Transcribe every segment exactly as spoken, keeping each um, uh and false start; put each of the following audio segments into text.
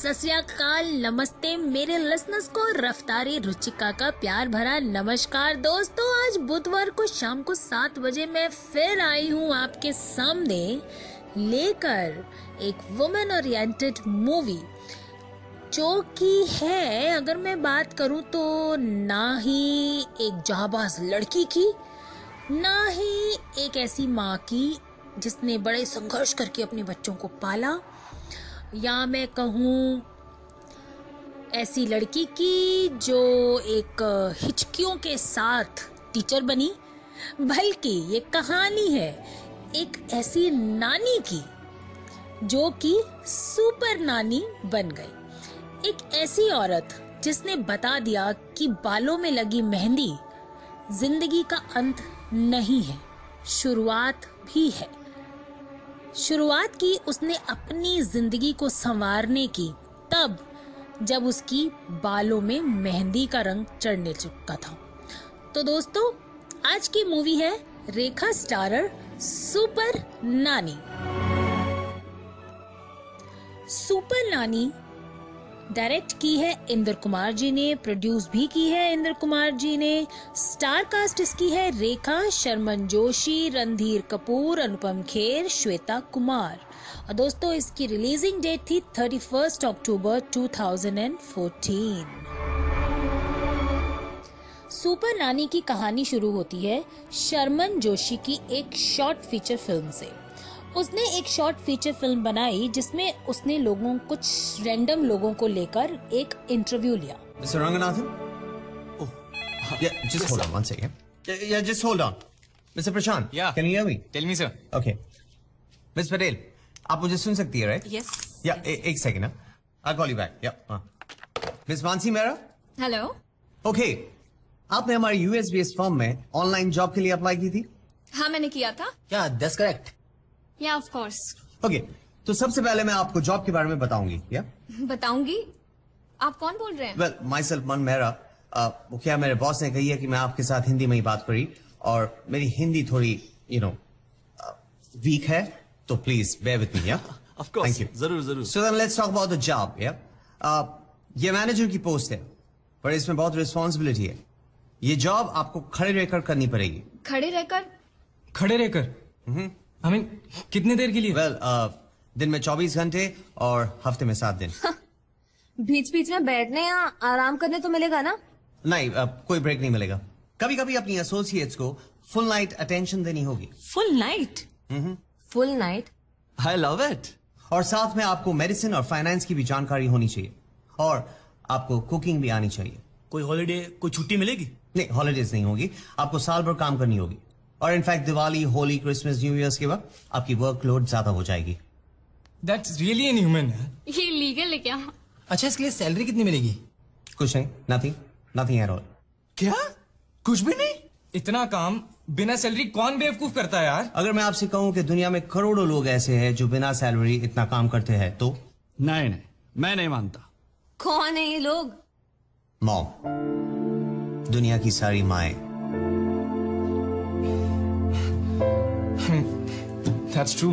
सत श्री अकाल, नमस्ते मेरे लिसनर्स को, रफ्तारी रुचिका का प्यार भरा नमस्कार। दोस्तों, आज बुधवार को शाम को सात बजे मैं फिर आई हूँ आपके सामने लेकर एक वुमेन ओरिएंटेड मूवी, जो कि है, अगर मैं बात करूँ तो ना ही एक जाबाज लड़की की, ना ही एक ऐसी माँ की जिसने बड़े संघर्ष करके अपने बच्चों को पाला, या मैं कहूँ ऐसी लड़की की जो एक हिचकियों के साथ टीचर बनी, बल्कि ये कहानी है एक ऐसी नानी की जो कि सुपर नानी बन गई। एक ऐसी औरत जिसने बता दिया कि बालों में लगी मेहंदी जिंदगी का अंत नहीं है, शुरुआत भी है। शुरुआत की उसने अपनी जिंदगी को संवारने की तब जब उसकी बालों में मेहंदी का रंग चढ़ने चुका था। तो दोस्तों, आज की मूवी है Rekha starrer super Nani. Super Nani direct की है इंद्र कुमार जी ने, प्रोड्यूस भी की है इंद्र कुमार जी ने। स्टार कास्ट इसकी है रेखा, शर्मन जोशी, रणधीर कपूर, अनुपम खेर, श्वेता कुमार। और दोस्तों, इसकी रिलीजिंग डेट थी thirty first October two thousand fourteen. Super Nani की कहानी शुरू होती है शर्मन जोशी की एक शॉर्ट फीचर फिल्म से। उसने एक शॉर्ट फीचर फिल्म बनाई जिसमें उसने लोगों कुछ रैंडम लोगों को लेकर एक इंटरव्यू लिया। Mister Ranganathan, oh, yeah, just yes, hold on one second. Yeah, yeah, just hold on. Mister Prashant, yeah, can you hear me? Tell me, sir. Okay. Miss Patel, आप मुझे सुन सकती है, right? Yes. Yeah, ए, एक second, I'll call you back. Yeah. हाँ. Miss Mansi Mehra? Hello. Okay. आपने हमारी US based firm में online job के लिए अप्लाई की थी? हाँ, मैंने किया था। Yeah, that's correct. Yeah, of course. Okay. तो सबसे पहले मैं आपको जॉब के बारे में बताऊंगी, या? Yeah? बताऊंगी? आप कौन बोल रहे हैं? Well, myself मन मेहरा। वो क्या मेरे बॉस ने कही है कि मैं आपके साथ हिंदी में ही बात करी, और मेरी हिंदी थोड़ी यू नो वीक है, तो please bear with me, yeah? Of course. Thank you. जरूर जरूर। So then let's talk about the job, yeah? uh, ये मैनेजर की पोस्ट है, पर इसमें बहुत रिस्पॉन्सिबिलिटी है। ये जॉब आपको खड़े रहकर करनी पड़ेगी। खड़े रहकर? खड़े रहकर? I mean, कितने देर के लिए? Well, uh, दिन में चौबीस घंटे और हफ्ते में सात दिन। बीच बीच में बैठने या आराम करने तो मिलेगा ना? नहीं, uh, कोई ब्रेक नहीं मिलेगा। कभी कभी अपनी एसोसिएट्स को फुल नाइट अटेंशन देनी होगी। Full night? Full night? I love it. और साथ में आपको मेडिसिन और फाइनेंस की भी जानकारी होनी चाहिए, और आपको कुकिंग भी आनी चाहिए। कोई हॉलिडे, कोई छुट्टी मिलेगी? नहीं, हॉलिडेज नहीं होगी, आपको साल भर काम करनी होगी। और in fact Diwali, Holi, Christmas, new year's के वक्त आपकी वर्कलोड ज्यादा हो जाएगी। That's really inhuman. ये लीगल है क्या? अच्छा, इसके लिए सैलरी कितनी मिलेगी? कुछ नहीं, नथिंग, नथिंग एट ऑल। क्या? कुछ भी नहीं? इतना काम बिना सैलरी कौन बेवकूफ करता है यार? अगर मैं आपसे कहूं कि दुनिया में करोड़ों लोग ऐसे हैं जो बिना सैलरी इतना काम करते हैं, तो? नहीं नहीं, मैं नहीं मानता। कौन है ये लोग? मॉम, दुनिया की सारी माएं। That's true.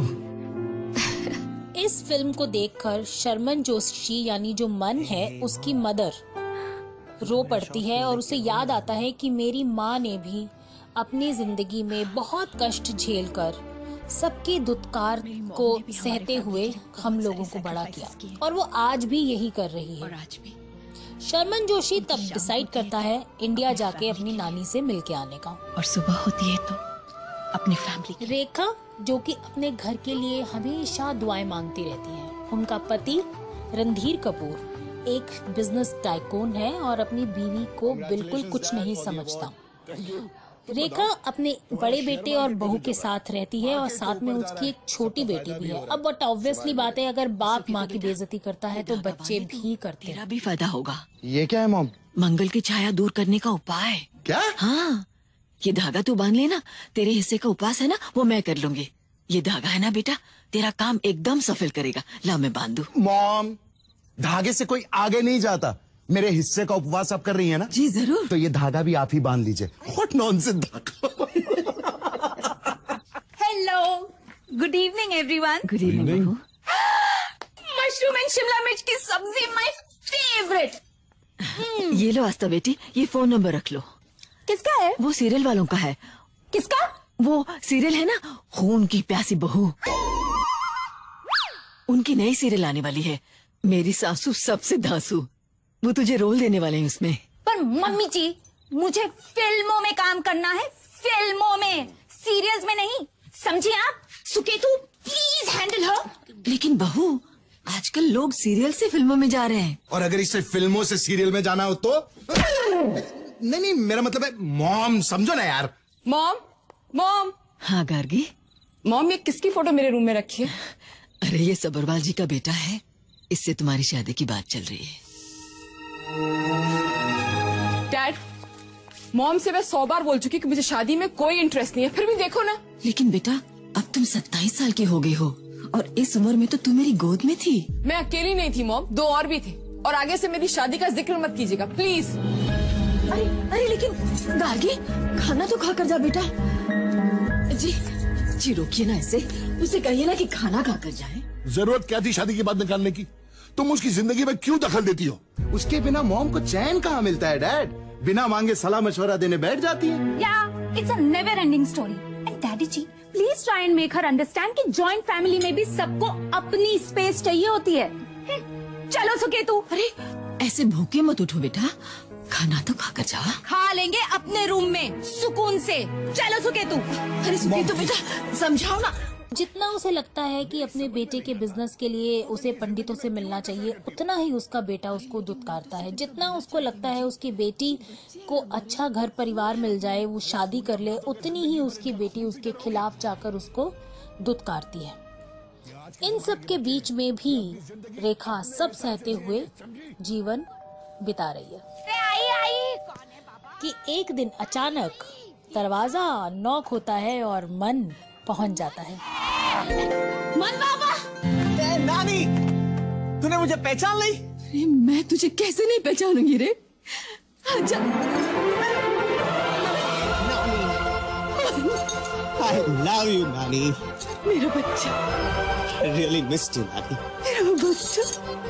इस फिल्म को देखकर शर्मन जोशी यानी जो मन है, उसकी मदर रो पड़ती है और उसे याद आता है कि मेरी माँ ने भी अपनी जिंदगी में बहुत कष्ट झेलकर सबके दुत्कार को सहते हुए हम लोगों को बड़ा किया, और वो आज भी यही कर रही है। शर्मन जोशी तब डिसाइड करता है इंडिया जाके अपनी नानी से मिलके आने का। और सुबह होती है तो अपनी फैमिली। रेखा, जो कि अपने घर के लिए हमेशा दुआएं मांगती रहती है। उनका पति रणधीर कपूर एक बिजनेस टाइकून है और अपनी बीवी को बिल्कुल कुछ नहीं समझता। रेखा अपने बड़े बेटे और बहू के साथ रहती है, और साथ में उसकी एक छोटी बेटी भी है। अब बट ऑब्वियसली बात है, अगर बाप माँ की बेइज्जती करता है तो बच्चे भी करते हैं। तेरा भी फायदा होगा। ये क्या है मॉम? मंगल की छाया दूर करने का उपाय। क्या? हाँ, ये धागा तू बांध लेना, तेरे हिस्से का उपास है ना, वो मैं कर लूंगी। ये धागा है ना बेटा, तेरा काम एकदम सफल करेगा। ला मैं बांध दूं। मॉम, धागे से कोई आगे नहीं जाता। मेरे हिस्से का उपवास आप कर रही है ना? जी जरूर। तो ये धागा भी आप ही बांध लीजिए। व्हाट नॉनसेंस धागा। Hello, good evening everyone. Good evening. Mushroom cumin शिमला मिर्च की सब्जी माय फेवरेट। ये लो आस्था बेटी, ये फोन नंबर रख लो। किसका है? वो सीरियल वालों का है। किसका? वो सीरियल है ना, खून की प्यासी बहू, उनकी नई सीरियल आने वाली है, मेरी सासू सबसे धांसू। वो तुझे रोल देने वाले हैं उसमें। पर मम्मी जी, मुझे फिल्मों में काम करना है, फिल्मों में, सीरियल्स में नहीं, समझिए आप? Suketu please handle her. लेकिन बहू, आजकल लोग सीरियल से फिल्मों में जा रहे हैं। और अगर इसे फिल्मों से सीरियल में जाना हो तो नहीं नहीं, मेरा मतलब है मॉम, समझो ना यार। Mom, mom. हाँ गार्गी। मॉम, ये किसकी फोटो मेरे रूम में रखी है? अरे ये सब्बरवाल जी का बेटा है, इससे तुम्हारी शादी की बात चल रही है। डैड, मॉम से मैं सौ बार बोल चुकी कि मुझे शादी में कोई इंटरेस्ट नहीं है, फिर भी देखो ना। लेकिन बेटा, अब तुम सत्ताईस साल की हो गई हो और इस उम्र में तो तुम मेरी गोद में थी। मैं अकेली नहीं थी मॉम, दो और भी थे। और आगे से मेरी शादी का जिक्र मत कीजिएगा प्लीज। अरे अरे लेकिन गार्गी, खाना तो खा कर जा बेटा। जी जी रोकिए ना ऐसे, उसे कहिए ना कि खाना खा कर जाए। जरूरत क्या थी शादी की बात निकालने की? तुम उसकी जिंदगी में क्यों दखल देती हो? उसके बिना मॉम को चैन कहाँ मिलता है डैड? बिना मांगे सलाह मशवरा देने बैठ जाती है। या it's a never ending story. And daddy ji, please try and make her understand कि जॉइंट फैमिली में भी सबको अपनी स्पेस चाहिए होती है। चलो सुकेतु। अरे ऐसे भूखे मत उठो बेटा, खाना तो खा कर जा। खा लेंगे अपने रूम में सुकून से। चलो सुकेतु। अरे सुकेतु बेटा, समझाओ ना। जितना उसे लगता है कि अपने बेटे के बिजनेस के लिए उसे पंडितों से मिलना चाहिए, उतना ही उसका बेटा उसको दुत्कारता है। जितना उसको लगता है उसकी बेटी को अच्छा घर परिवार मिल जाए, वो शादी कर ले, उतनी ही उसकी बेटी उसके खिलाफ जाकर उसको दुत्कारती है। इन सब के बीच में भी रेखा सब सहते हुए जीवन बिता रही है आई आई। कि एक दिन अचानक दरवाजा नॉक होता है और मन पहुंच जाता है। मन बाबा। ए, नानी, तूने मुझे पहचान ली? अरे मैं तुझे कैसे नहीं पहचानूंगी रे? अच्छा। I love you, नानी। मेरा बच्चा। I really missed you, नानी। मेरा बच्चा।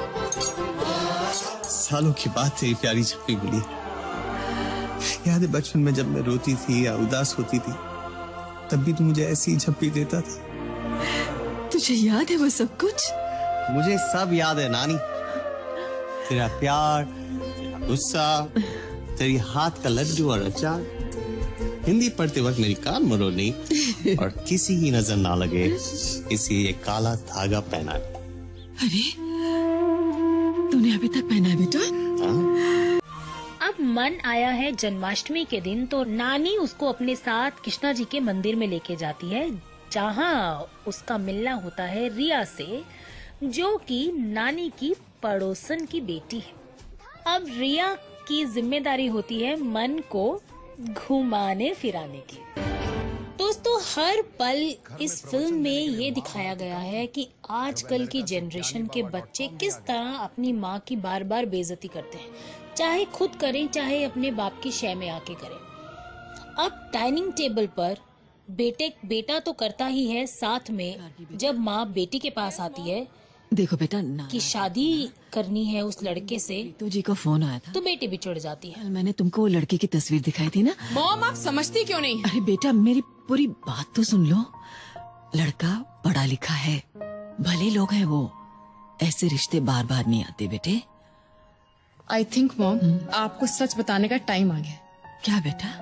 सालों की बात तेरी प्यारी झप्पी मिली। याद है बचपन में जब मैं रोती थी या उदास होती थी, तब भी तू मुझे ऐसी झप्पी देता था। तुझे याद है वो सब कुछ? मुझे सब याद है नानी। तेरा प्यार, तेरा गुस्सा, तेरी हाथ का लड्डू और अचार, हिंदी पढ़ते वक्त मेरी कान मरोड़नी और किसी की नजर ना लगे इसी ये काला धागा पहना। अरे तूने अभी तक पहना है बेटा? हाँ? अब मन आया है जन्माष्टमी के दिन, तो नानी उसको अपने साथ कृष्णा जी के मंदिर में लेके जाती है, जहाँ उसका मिलना होता है रिया से, जो कि नानी की पड़ोसन की बेटी है। अब रिया की जिम्मेदारी होती है मन को घुमाने फिराने की। दोस्तों, हर पल इस फिल्म में ये दिखाया गया है कि आजकल की जनरेशन के बच्चे किस तरह अपनी माँ की बार बार बेइज्जती करते हैं, चाहे खुद करें चाहे अपने बाप की शय में आके करें। अब डाइनिंग टेबल पर बेटे बेटा तो करता ही है, साथ में जब माँ बेटी के पास आती है देखो बेटा ना कि शादी करनी है उस लड़के से, तो जी का फोन आया था, तो बेटी भी चिढ़ जाती है। कल मैंने तुमको वो लड़के की तस्वीर दिखाई थी ना। मॉम, आप समझती क्यों नहीं? अरे बेटा मेरी पूरी बात तो सुन लो। लड़का पढ़ा लिखा है, भले लोग हैं वो, ऐसे रिश्ते बार बार नहीं आते बेटे। आई थिंक मॉम आपको सच बताने का टाइम आ गया। क्या बेटा?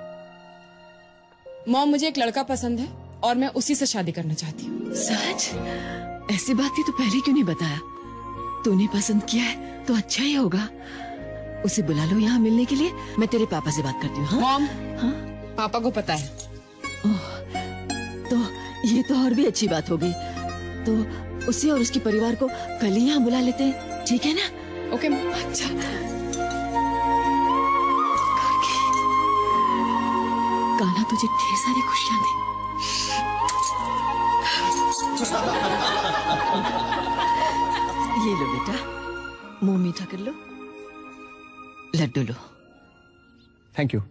मॉम, मुझे एक लड़का पसंद है और मैं उसी से शादी करना चाहती हूँ। सच? ऐसी बात थी तो पहले क्यों नहीं बताया? तूने पसंद किया है तो अच्छा ही होगा। उसे बुला लो यहाँ मिलने के लिए, मैं तेरे पापा से बात करती हूँ। हाँ? मॉम, हाँ? पापा को पता है। ओह, तो ये तो और भी अच्छी बात हो गई। तो उसे और उसके परिवार को कल ही यहाँ बुला लेते हैं, ठीक है ना? Okay mom. अच्छा। कान्हा तुझे ढेर सारी खुशियाँ दे। ये लो बेटा, मुंह मीठा कर लो, लड्डू लो। Thank you.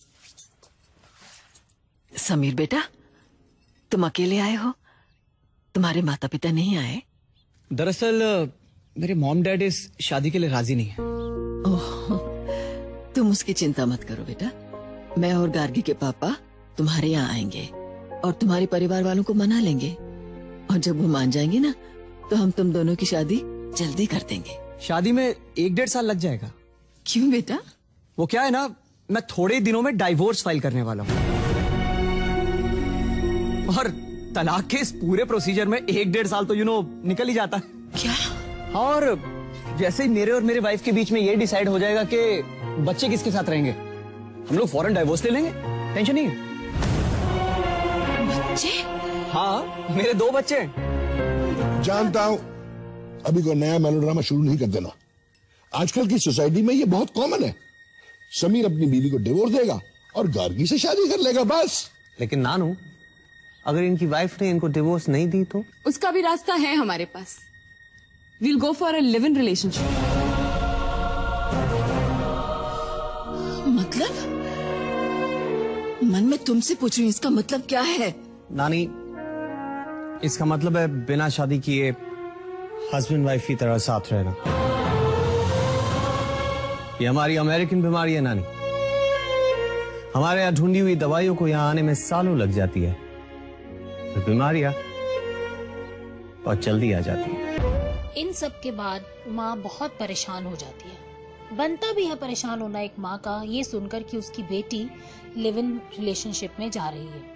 समीर बेटा, तुम अकेले आए हो? तुम्हारे माता पिता नहीं आए? दरअसल मेरे मॉम डैड इस शादी के लिए राजी नहीं है। ओह, तुम उसकी चिंता मत करो बेटा। मैं और गार्गी के पापा तुम्हारे यहाँ आएंगे और तुम्हारे परिवार वालों को मना लेंगे, और जब वो मान जाएंगे ना तो हम तुम दोनों की शादी जल्दी कर देंगे। शादी में एक डेढ़ साल लग जाएगा। क्यों बेटा? वो क्या है ना, मैं थोड़े दिनों में डाइवोर्स फाइल करने वाला हूँ, और तलाक के इस पूरे प्रोसीजर में एक डेढ़ साल तो यू नो निकल ही जाता है। क्या? और जैसे ही मेरे और मेरे वाइफ के बीच में ये डिसाइड हो जाएगा कि बच्चे किसके साथ रहेंगे, हम लोग फौरन डाइवोर्स ले लेंगे। टेंशन नहीं है। बच्चे? हाँ, मेरे दो बच्चे हैं। जानता हूं, अभी कोई नया मेलोड्रामा शुरू नहीं कर देना। आजकल की सोसाइटी में ये बहुत कॉमन है। समीर अपनी बीवी को डिवोर्स देगा और गार्गी से शादी कर लेगा, बस। लेकिन नानू, अगर इनकी वाइफ ने इनको डिवोर्स नहीं दी तो? उसका भी रास्ता है हमारे पास। We'll go for a live in relationship. मतलब? मन में तुमसे पूछ रही हूँ, इसका मतलब क्या है? नानी, इसका मतलब है बिना शादी किए हस्बैंड वाइफ की तरह साथ रहना। ये हमारी अमेरिकन बीमारी है नानी। हमारे यहाँ ढूंढी हुई दवाइयों को यहाँ आने में सालों लग जाती है, तो बीमारियां बहुत जल्दी आ जाती है। इन सब के बाद माँ बहुत परेशान हो जाती है। बनता भी है परेशान होना एक माँ का, ये सुनकर कि उसकी बेटी लिव इन रिलेशनशिप में जा रही है।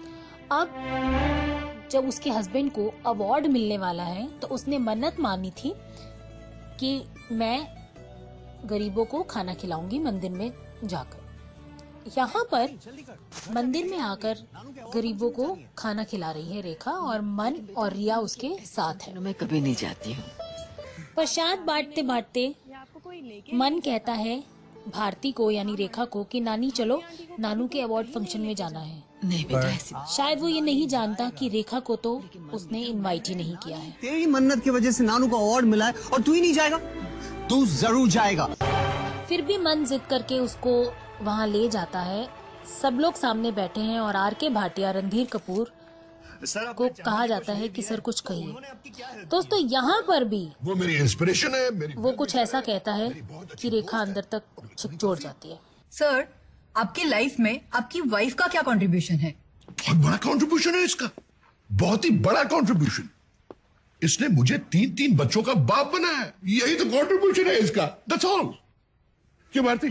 अब जब उसके हस्बैंड को अवार्ड मिलने वाला है तो उसने मन्नत मानी थी कि मैं गरीबों को खाना खिलाऊंगी मंदिर में जाकर। यहाँ पर मंदिर में आकर गरीबों को खाना खिला रही है रेखा, और मन और रिया उसके साथ है। मैं कभी नहीं जाती हूँ। प्रसाद बांटते बांटते मन कहता है भारती को यानी रेखा को कि नानी चलो, नानू के अवार्ड फंक्शन में जाना है। नहीं बेटा, ऐसी शायद वो ये नहीं जानता कि रेखा को तो उसने इनवाइट ही नहीं किया है। तेरी मन्नत की वजह से नानू को अवार्ड मिला है और तू ही नहीं जाएगा? तू जरूर जाएगा। फिर भी मन जिद करके उसको वहाँ ले जाता है। सब लोग सामने बैठे हैं और आर के भाटिया रणधीर कपूर को कहा जाता है कि सर कुछ कहिए। दोस्तों यहाँ पर भी वो मेरी इंस्पिरेशन है। मेरी वो कुछ ऐसा कहता है कि रेखा अंदर तक झकझोर जाती है। सर, आपकी लाइफ में आपकी वाइफ का क्या कंट्रीब्यूशन है? बहुत बड़ा कंट्रीब्यूशन है इसका, बहुत ही बड़ा कंट्रीब्यूशन। इसने मुझे तीन तीन बच्चों का बाप बनाया है, यही तो कंट्रीब्यूशन है इसका। That's all. क्यों Bharti?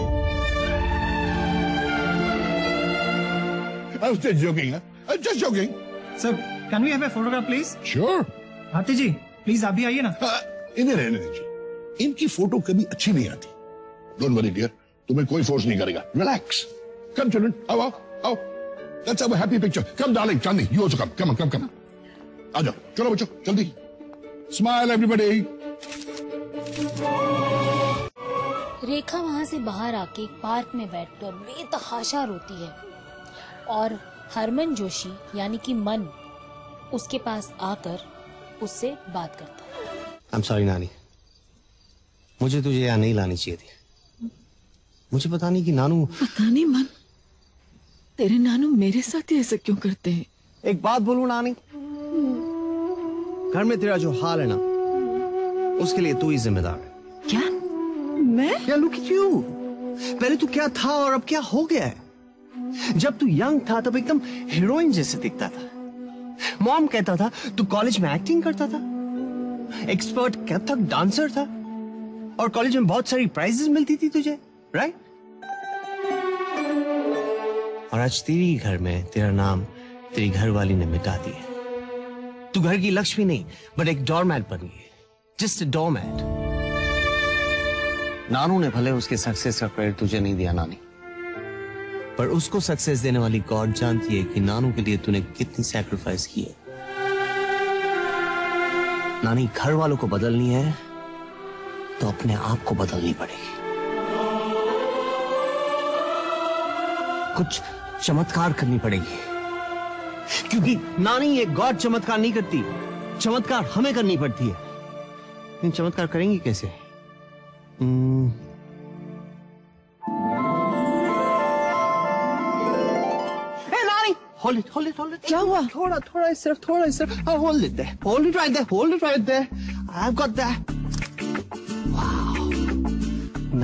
I was just joking, huh? Just joking. Sir, can we have a photograph please? Sure. Bharti ji please आप भी आइए ना। हाँ, इन्हें रहने दीजिए, इनकी फोटो कभी अच्छी नहीं आती। डोंट वरी डियर, तुम्हें कोई फोर्स नहीं करेगा। रिलैक्स। कम चिल्ड्रन, आओ आओ आओ। Let's have a happy picture. Come darling, Chandi, you also come. Come come come. आ जाओ, चलो बच्चों, जल्दी। Smile everybody. रेखा वहाँ से बाहर आके एक पार्क में बैठकर बेतहाशा रोती है, और हरमन जोशी यानी कि मन उसके पास आकर उससे बात करता है। I'm sorry नानी, मुझे तुझे यहाँ नहीं लानी चाहिए थी। मुझे पता नहीं कि नानू पता नहीं मन, तेरे नानू मेरे साथ ही ऐसा क्यों करते हैं? एक बात बोलूं नानी, घर में तेरा जो हाल है ना, उसके लिए तू ही जिम्मेदार है। क्या? मैं? या लुक एट यू, पहले तू क्या था और अब क्या हो गया है। जब तू यंग था तब एकदम हीरोइन जैसे दिखता था। मॉम कहता था तू कॉलेज में एक्टिंग करता था, एक्सपर्ट कथक डांसर था, और कॉलेज में बहुत सारी प्राइजेस मिलती थी तुझे, राइट? और आज तेरी घर में तेरा नाम तेरी घरवाली ने मिटा दिया। तू घर की लक्ष्मी नहीं बट एक डोरमैट बन गई, जस्ट अ डोरमैट। नानू ने भले उसके सक्सेस का क्रेडिट तुझे नहीं दिया नानी, पर उसको सक्सेस देने वाली गॉड जानती है कि नानू के लिए तूने कितनी सैक्रिफाइस की है। नानी, घर वालों को बदलनी है तो अपने आप को बदलनी पड़ेगी। कुछ चमत्कार करनी पड़ेगी, क्योंकि नानी ये गॉड चमत्कार नहीं करती, चमत्कार हमें करनी पड़ती है। लेकिन चमत्कार करेंगी कैसे? hmm. Hold it, hold it, hold it. क्या हुआ? थोड़ा थोड़ा इस तरफ, थोड़ा इस तरफ। hold it there, hold it right there, hold it right there. I've got that.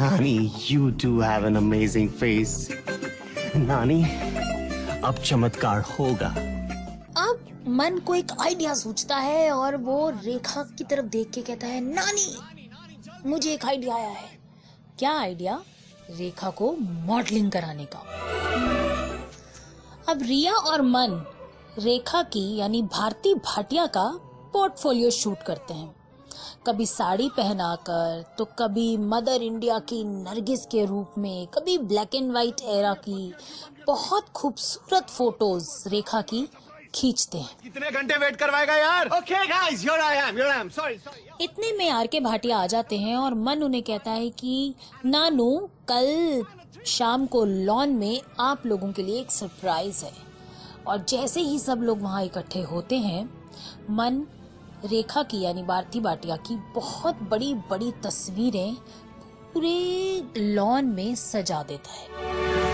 नानी, you do have an amazing face. नानी, अब चमत्कार होगा। अब मन को एक आइडिया सूझता है और वो रेखा की तरफ देख के कहता है, नानी मुझे एक आइडिया आया है। क्या आइडिया? रेखा को मॉडलिंग कराने का। अब रिया और मन रेखा की यानी भारती भाटिया का पोर्टफोलियो शूट करते हैं, कभी साड़ी पहनाकर तो कभी मदर इंडिया की नरगिस के रूप में, कभी ब्लैक एंड व्हाइट एरा की बहुत खूबसूरत फोटोज रेखा की खींचते हैं। कितने घंटे वेट करवाएगा यार? Okay guys, here I am, here I am, sorry sorry. इतने में आर के भाटिया आ जाते हैं और मन उन्हें कहता है कि नानू कल शाम को लॉन में आप लोगों के लिए एक सरप्राइज है। और जैसे ही सब लोग वहां इकट्ठे होते हैं, मन रेखा की यानी भारती भाटिया की बहुत बड़ी बड़ी तस्वीरें पूरे लॉन में सजा देता है।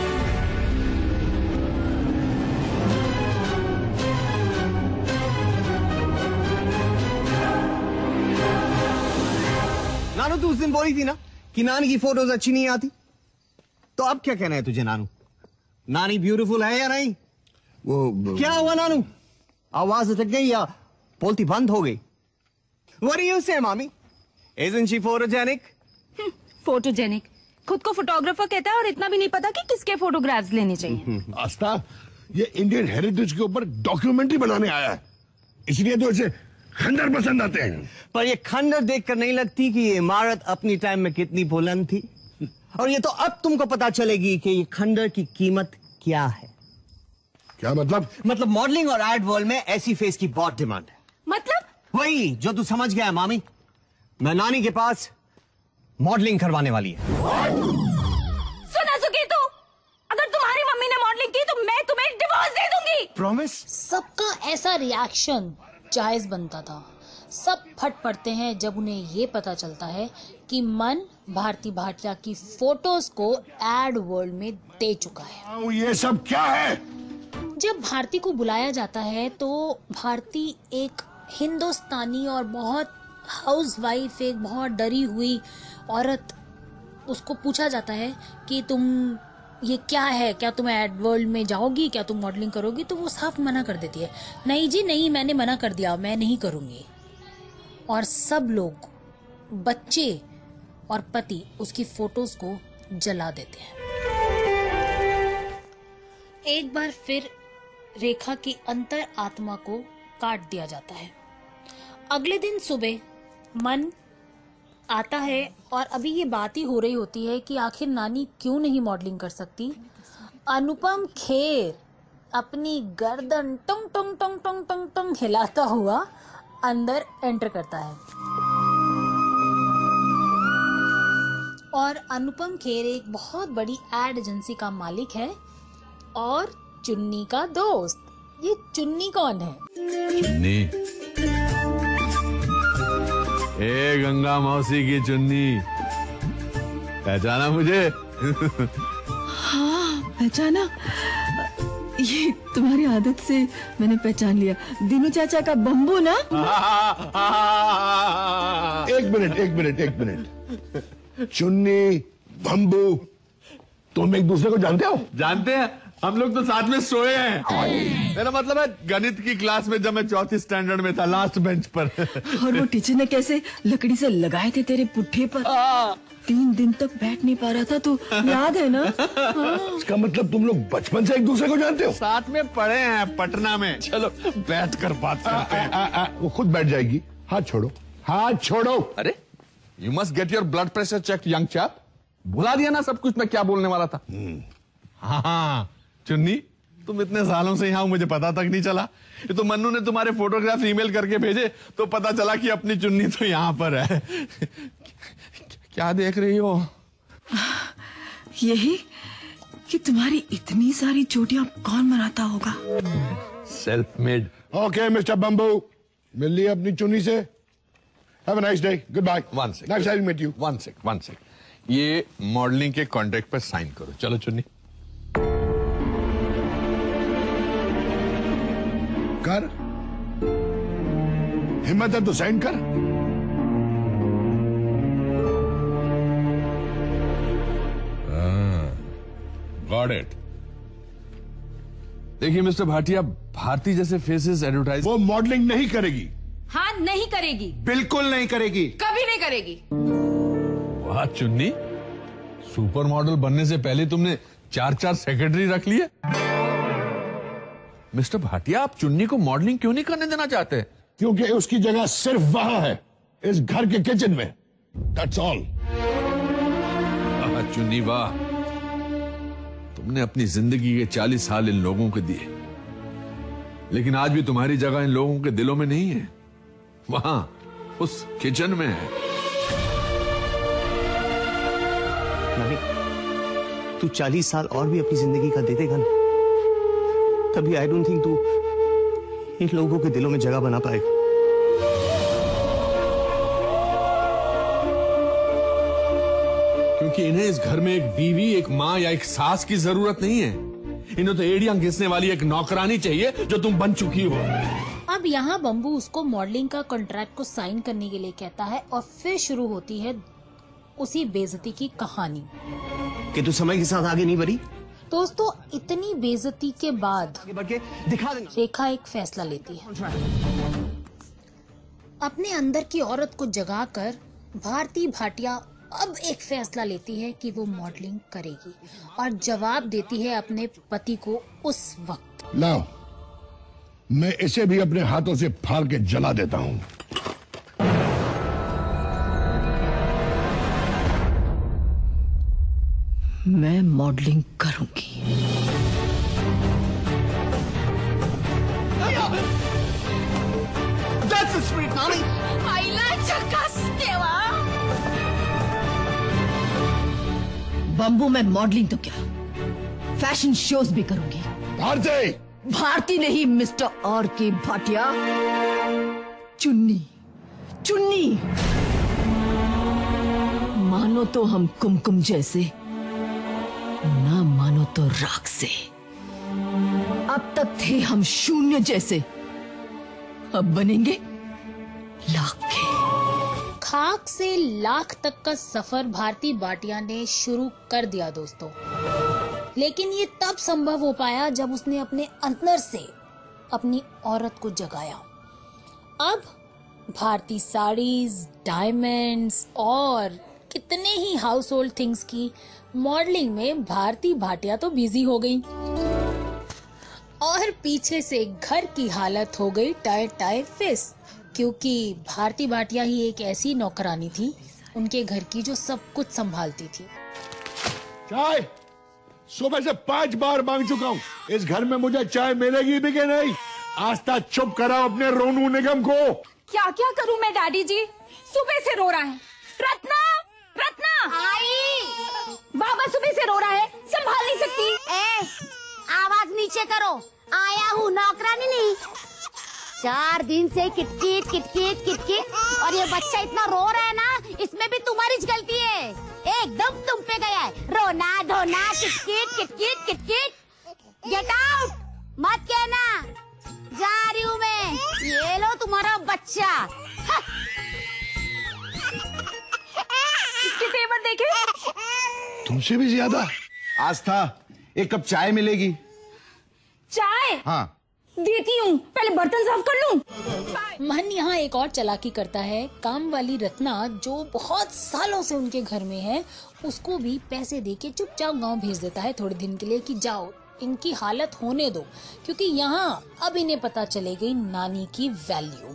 नानू, तू उस दिन बोली थी ना कि नानी की फोटोज अच्छी नहीं आती, तो अब क्या कहना है तुझे नानू? नानी ब्यूटीफुल है या नहीं? वो क्या हुआ नानू? आवाज अटक गई या बोलती बंद हो गई? What do you say, mommy? Isn't she photogenic? Photogenic खुद को फोटोग्राफर कहता है और इतना भी नहीं पता कि किसके फोटोग्राफ्स लेने चाहिए। आस्था, ये इंडियन हेरिटेज के ऊपर डॉक्यूमेंट्री बनाने आया है, इसलिए तो इसे खंडर पसंद आते हैं। पर ये खंडर देखकर नहीं लगती कि ये इमारत अपनी टाइम में कितनी बुलंद थी। और ये तो अब तुमको पता चलेगी कि ये खंडर की कीमत क्या है। क्या मतलब? मतलब मॉडलिंग और एड वर्ल्ड में ऐसी फेस की बहुत डिमांड है। मतलब? वही जो तू समझ गया मामी। मैं नानी के पास मॉडलिंग करवाने वाली है। सुना सुकी तू, अगर तुम्हारी मम्मी ने मॉडलिंग की तो मैं तुम्हें डिवोर्स दे दूंगी। प्रॉमिस? सबका ऐसा रिएक्शन जायज बनता था। सब फट पड़ते हैं जब उन्हें ये पता चलता है कि मन भारती भाटिया की फोटोज को एड वर्ल्ड में दे चुका है। ये सब क्या है? जब भारती को बुलाया जाता है तो भारती एक हिंदुस्तानी और बहुत हाउसवाइफ, एक बहुत डरी हुई औरत, उसको पूछा जाता है कि तुम ये क्या है, क्या तुम एड वर्ल्ड में जाओगी, क्या तुम मॉडलिंग करोगी? तो वो साफ मना कर देती है, नहीं जी नहीं, मैंने मना कर दिया, मैं नहीं करूंगी। और सब लोग, बच्चे और पति, उसकी फोटोज को जला देते हैं। एक बार फिर रेखा की अंतर आत्मा को काट दिया जाता है। अगले दिन सुबह मन आता है और अभी ये बात ही हो रही होती है कि आखिर नानी क्यों नहीं मॉडलिंग कर सकती। अनुपम खेर अपनी गर्दन टंग टंग टंग टंग टंग टंग हिलाता हुआ अंदर एंटर करता है। और अनुपम खेर एक बहुत बड़ी एड एजेंसी का मालिक है और चुन्नी का दोस्त। ये चुन्नी कौन है? चुन्नी? ए गंगा मौसी की चुन्नी, पहचाना मुझे? हाँ पहचाना, ये तुम्हारी आदत से मैंने पहचान लिया। दीनू चाचा का बम्बू ना? एक मिनट एक मिनट एक मिनट चुन्नी, बम्बू, तुम एक दूसरे को जानते हो? जानते हैं, हम लोग तो साथ में सोए हैं। मेरा मतलब है गणित की क्लास में जब मैं चौथी स्टैंडर्ड में था, लास्ट बेंच पर। और वो टीचर ने कैसे लकड़ी से लगाए थे तेरे पुट्ठे पर, तीन दिन तक बैठ नहीं पा रहा था, तो याद है ना? इसका मतलब तुम लोग बचपन से एक दूसरे को जानते हो? साथ में पढ़े हैं पटना में। चलो बैठ कर बात करते हैं। आ, आ, आ, वो खुद बैठ जाएगी। हाथ छोड़ो, हाथ छोड़ो। अरे you must get your blood pressure check young chap. भुला दिया ना सब कुछ मैं क्या बोलने वाला था। हाँ चुन्नी, तुम इतने सालों से यहाँ हो, मुझे पता तक नहीं चला। ये तो मन्नू ने तुम्हारे फोटोग्राफ ईमेल करके भेजे तो पता चला कि अपनी चुन्नी तो यहाँ पर है। क्या देख रही हो? यही कि तुम्हारी इतनी सारी चोटियां कौन बनाता होगा? Self made. Okay mister Bamboo, मिल लिया अपनी चुन्नी से। Have a nice day, goodbye. One sec, nice to meet you. One sec, one sec. ये मॉडलिंग के कॉन्ट्रैक्ट पर साइन करो। चलो चुन्नी। कर, हिम्मत है तो साइन कर। Got it. देखिए मिस्टर भाटिया, भारती जैसे फेसेस एडवर्टाइज वो मॉडलिंग नहीं करेगी। हाँ नहीं करेगी, बिल्कुल नहीं करेगी, कभी नहीं करेगी। वाह चुन्नी, सुपर मॉडल बनने से पहले तुमने चार चार सेक्रेटरी रख लिए। मिस्टर भाटिया, आप चुन्नी को मॉडलिंग क्यों नहीं करने देना चाहते? क्योंकि उसकी जगह सिर्फ वहां है, इस घर के किचन में। That's all. चुन्नी वाह, तुमने अपनी जिंदगी के चालीस साल इन लोगों को दिए, लेकिन आज भी तुम्हारी जगह इन लोगों के दिलों में नहीं है, वहां उस किचन में है। नानी, तू चालीस साल और भी अपनी जिंदगी का दे देगा ना, तभी आई डोंट थिंक तू इन लोगों के दिलों में जगह बना पाएगा। क्योंकि इन्हें इस घर में एक बीवी, एक माँ या एक सास की जरूरत नहीं है। इन्हें तो एड़ियां घिसने वाली एक नौकरानी चाहिए, जो तुम बन चुकी हो। अब यहाँ बम्बू उसको मॉडलिंग का कॉन्ट्रैक्ट को साइन करने के लिए कहता है और फिर शुरू होती है उसी बेइज्जती की कहानी कि तू समय के साथ आगे नहीं बढ़ी। दोस्तों, इतनी बेइज्जती के बाद आगे बढ़ के दिखा देना। रेखा एक फैसला लेती है। अपने अंदर की औरत को जगाकर भारती भाटिया अब एक फैसला लेती है कि वो मॉडलिंग करेगी और जवाब देती है अपने पति को उस वक्त। लाओ, मैं इसे भी अपने हाथों से फाड़ के जला देता हूं। मैं मॉडलिंग करूंगी। That's the spirit, नानी। बम्बू में मॉडलिंग तो क्या, फैशन शोज भी करूंगी। भारती! भारती नहीं मिस्टर आर के भाटिया, चुन्नी चुन्नी। मानो तो हम कुमकुम जैसे, ना मानो तो राख से। अब तक थे हम शून्य जैसे, अब बनेंगे लाख के। खाक से लाख तक का सफर भारती भाटिया ने शुरू कर दिया दोस्तों, लेकिन ये तब संभव हो पाया जब उसने अपने अंदर से अपनी औरत को जगाया। अब भारती साड़ीज, डायमंड्स और कितने ही हाउस होल्ड थिंग्स की मॉडलिंग में भारती भाटिया तो बिजी हो गई और पीछे से घर की हालत हो गई टाई टाई फिस, क्योंकि भारती भाटिया ही एक ऐसी नौकरानी थी उनके घर की जो सब कुछ संभालती थी। चाय सुबह से पांच बार मांग चुका हूँ, इस घर में मुझे चाय मिलेगी भी कि नहीं? आस्था चुप कराओ अपने रोनू निगम को। क्या क्या करूं मैं डैडी जी, सुबह से रो रहा है। रत्ना, रत्ना आई। बाबा सुबह से रो रहा है, संभाल नहीं सकती। ए, आवाज नीचे करो, आया हूँ, नौकरानी नहीं। चार दिन से किटकिट किटकिट किटकिट और ये बच्चा इतना रो रहा है ना, इसमें भी तुम्हारी गलती है। एकदम तुम पे गया है, रोना धोना किटकिट किटकिट किटकिट। गेट आउट, मत कहना, जा रही हूँ मैं। ये लो तुम्हारा बच्चा। इसके तेवर देखे। तुमसे भी ज्यादा। आस्था, एक कप चाय मिलेगी? चाय? हाँ देती हूँ, पहले बर्तन साफ कर लूं। मन यहाँ एक और चालाकी करता है। काम वाली रत्ना जो बहुत सालों से उनके घर में है, उसको भी पैसे देके चुपचाप गांव भेज देता है थोड़े दिन के लिए कि जाओ इनकी हालत होने दो, क्योंकि यहाँ अब इन्हें पता चलेगी नानी की वैल्यू।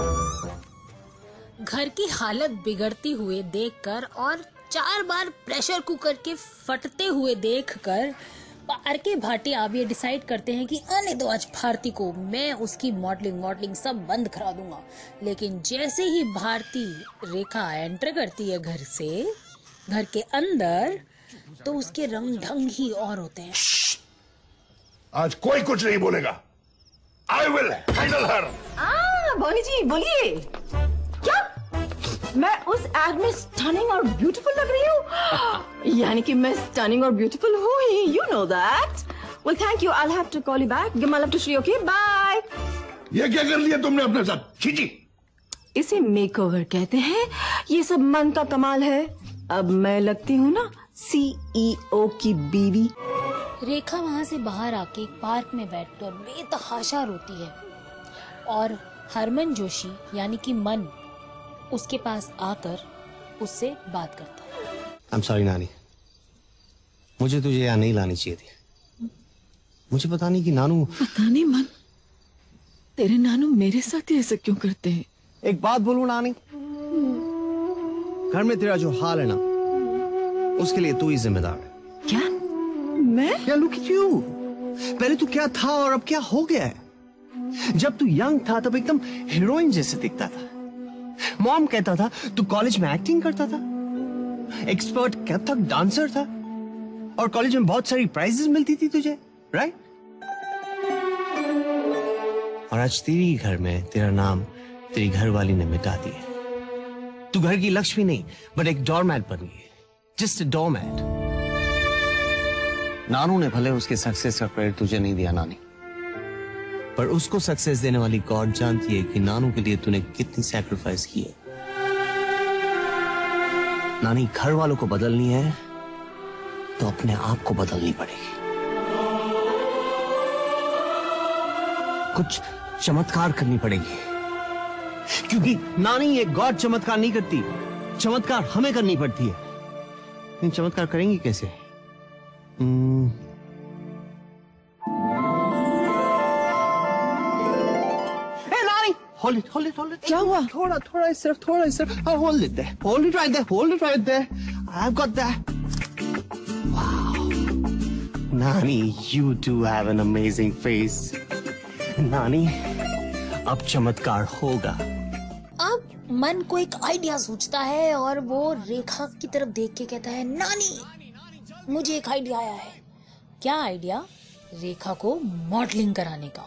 घर की हालत बिगड़ती हुए देखकर और चार बार प्रेशर कुकर के फटते हुए देखकर आर के भाटिया अब ये डिसाइड करते हैं कि आने दो आज भारती को, मैं उसकी मॉडलिंग मॉडलिंग सब बंद करा दूंगा। लेकिन जैसे ही भारती रेखा एंटर करती है घर से, घर के अंदर, तो उसके रंग ढंग ही और होते हैं। आज कोई कुछ नहीं बोलेगा। आई विल हैंडल हर। आ, बोली जी बोलिए। क्या मैं उस एड में स्टनिंग और ब्यूटीफुल लग रही हूँ? यानी कि मैं स्टनिंग और ब्यूटीफुल हूँ ही, you know that. Well thank you, I will have to call you back. Give my love to Shri, okay bye. ये क्या कर लिया तुमने अपने साथ? छीची। इसे मेकओवर कहते हैं, ये सब मन का कमाल है। अब मैं लगती हूँ ना सीईओ की बीवी। रेखा वहां से बाहर आके एक पार्क में बैठकर बेतहाशा रोती है और हरमन जोशी यानी कि मन उसके पास आकर उससे बात करता है। आई एम सॉरी नानी, मुझे तुझे यहाँ नहीं लानी चाहिए थी। मुझे पता नहीं कि नानू पता नहीं मन, तेरे नानू मेरे साथ ही ऐसा क्यों करते हैं? एक बात बोलूं नानी, घर में तेरा जो हाल है ना उसके लिए तू ही जिम्मेदार है। क्या? मैं? या लुक एट यू, पहले तू क्या था और अब क्या हो गया है। जब तू यंग था तब एकदम हीरोइन जैसे दिखता था। मॉम कहता था तू कॉलेज में एक्टिंग करता था, एक्सपर्ट कथक डांसर था और कॉलेज में बहुत सारी प्राइजेस मिलती थी तुझे, राइट? और आज तेरी घर में तेरा नाम तेरी घरवाली ने मिटा दिया। तू घर की लक्ष्मी नहीं बट एक डोरमैट बन गई, जस्ट अ डोरमैट। नानू ने भले उसके सक्सेस का क्रेडिट तुझे नहीं दिया नानी, पर उसको सक्सेस देने वाली गॉड जानती है कि नानू के लिए तूने कितनी सैक्रिफाइस की है। नानी, घर वालों को बदलनी है तो अपने आप को बदलनी पड़ेगी। कुछ चमत्कार करनी पड़ेगी, क्योंकि नानी ये गॉड चमत्कार नहीं करती, चमत्कार हमें करनी पड़ती है। इन चमत्कार करेंगी कैसे? hmm. hey, नानी, hold it, hold it, hold it. क्या हुआ? थोड़ा थोड़ा इस तरफ, थोड़ा इस तरफ. Oh, hold it there, hold it right there, hold it right there. I've got that. Wow, नानी, you do have an amazing face. नानी, अब चमत्कार होगा। अब मन को एक आइडिया सूझता है और वो रेखा की तरफ देख के कहता है, नानी मुझे एक आइडिया आया है। क्या आइडिया? रेखा को मॉडलिंग कराने का।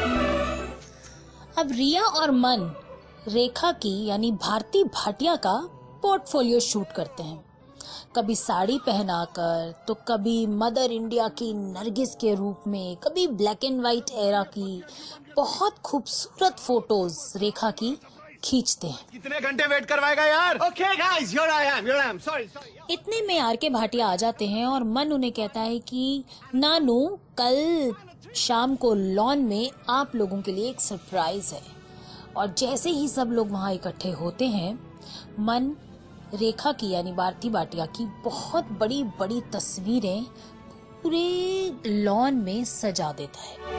अब रिया और मन रेखा की यानी भारती भाटिया का पोर्टफोलियो शूट करते हैं, कभी साड़ी पहनाकर तो कभी मदर इंडिया की नरगिस के रूप में, कभी ब्लैक एंड व्हाइट एरा की बहुत खूबसूरत फोटोज रेखा की खींचते हैं। कितने घंटे वेट करवाएगा यार? Okay guys, here I am, here I am, sorry sorry. इतने में आर के भाटिया आ जाते हैं और मन उन्हें कहता है कि नानू कल शाम को लॉन में आप लोगों के लिए एक सरप्राइज है। और जैसे ही सब लोग वहां इकट्ठे होते हैं, मन रेखा की यानी भारती भाटिया की बहुत बड़ी बड़ी तस्वीरें पूरे लॉन में सजा देता है।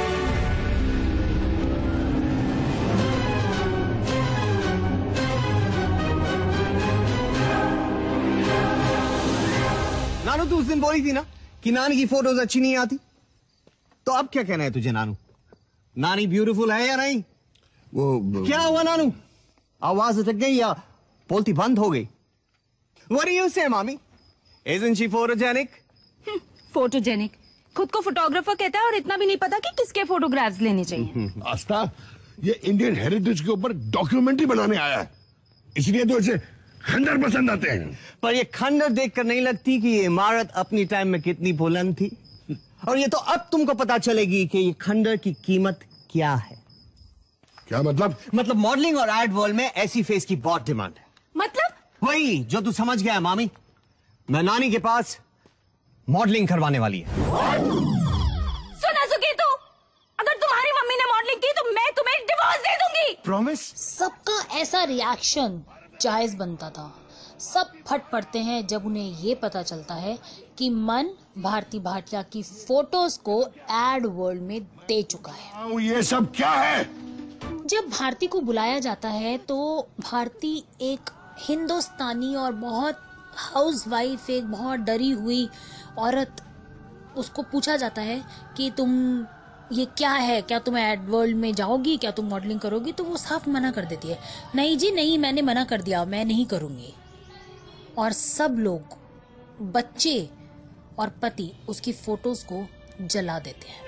नानू, तू उस दिन बोली थी ना कि नानी की फोटोज अच्छी नहीं आती, तो अब क्या कहना है तुझे नानू? नानी ब्यूटीफुल है या नहीं? वो क्या हुआ नानू? आवाज अटक गई या बोलती बंद हो गई? What do you say, mommy? Isn't she photogenic? Photogenic खुद को फोटोग्राफर कहता है और इतना भी नहीं पता कि किसके फोटोग्राफ्स लेने चाहिए। आस्था, ये इंडियन हेरिटेज के ऊपर डॉक्यूमेंट्री बनाने आया है, इसलिए तो इसे खंडर पसंद आते हैं। पर ये खंडर देखकर नहीं लगती कि ये इमारत अपनी टाइम में कितनी बुलंद थी। और ये तो अब तुमको पता चलेगी कि ये खंडर की कीमत क्या है। क्या मतलब? मतलब मॉडलिंग और एड वर्ल्ड में ऐसी फेस की बहुत डिमांड है। मतलब? वही जो तू समझ गया है मामी। मैं नानी के पास मॉडलिंग करवाने वाली है। सुना सुखी तू, अगर तुम्हारी मम्मी ने मॉडलिंग की तो मैं तुम्हें डिवोर्स दे दूंगी। प्रॉमिस? सबका ऐसा रिएक्शन जायज बनता था। सब फट पड़ते हैं जब उन्हें ये पता चलता है कि मन भारती भाटिया की फोटोज को एड वर्ल्ड में दे चुका है। ये सब क्या है? जब भारती को बुलाया जाता है तो भारती एक हिंदुस्तानी और बहुत हाउसवाइफ, एक बहुत डरी हुई औरत, उसको पूछा जाता है कि तुम ये क्या है, क्या तुम एड वर्ल्ड में जाओगी, क्या तुम मॉडलिंग करोगी? तो वो साफ मना कर देती है, नहीं जी नहीं, मैंने मना कर दिया, मैं नहीं करूंगी। और सब लोग, बच्चे और पति, उसकी फोटोज को जला देते हैं।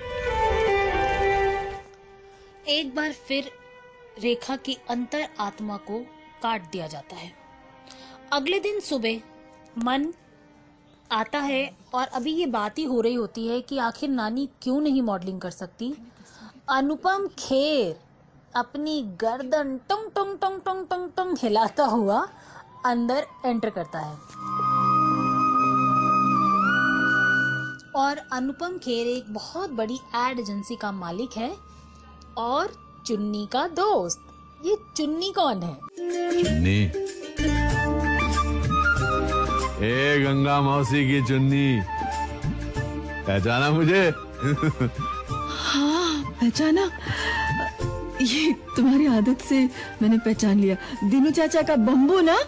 एक बार फिर रेखा की अंतर आत्मा को काट दिया जाता है। अगले दिन सुबह मन आता है और अभी ये बात ही हो रही होती है कि आखिर नानी क्यों नहीं मॉडलिंग कर सकती। अनुपम खेर अपनी गर्दन टंग टंग टंग टंग टंग टंग हिलाता हुआ अंदर एंटर करता है और अनुपम खेर एक बहुत बड़ी एड एजेंसी का मालिक है और चुन्नी का दोस्त। ये चुन्नी कौन है? चुन्नी? ए गंगा मौसी की चुन्नी, पहचाना मुझे? हाँ पहचाना, ये तुम्हारी आदत से मैंने पहचान लिया। दीनू चाचा का बम्बू ना?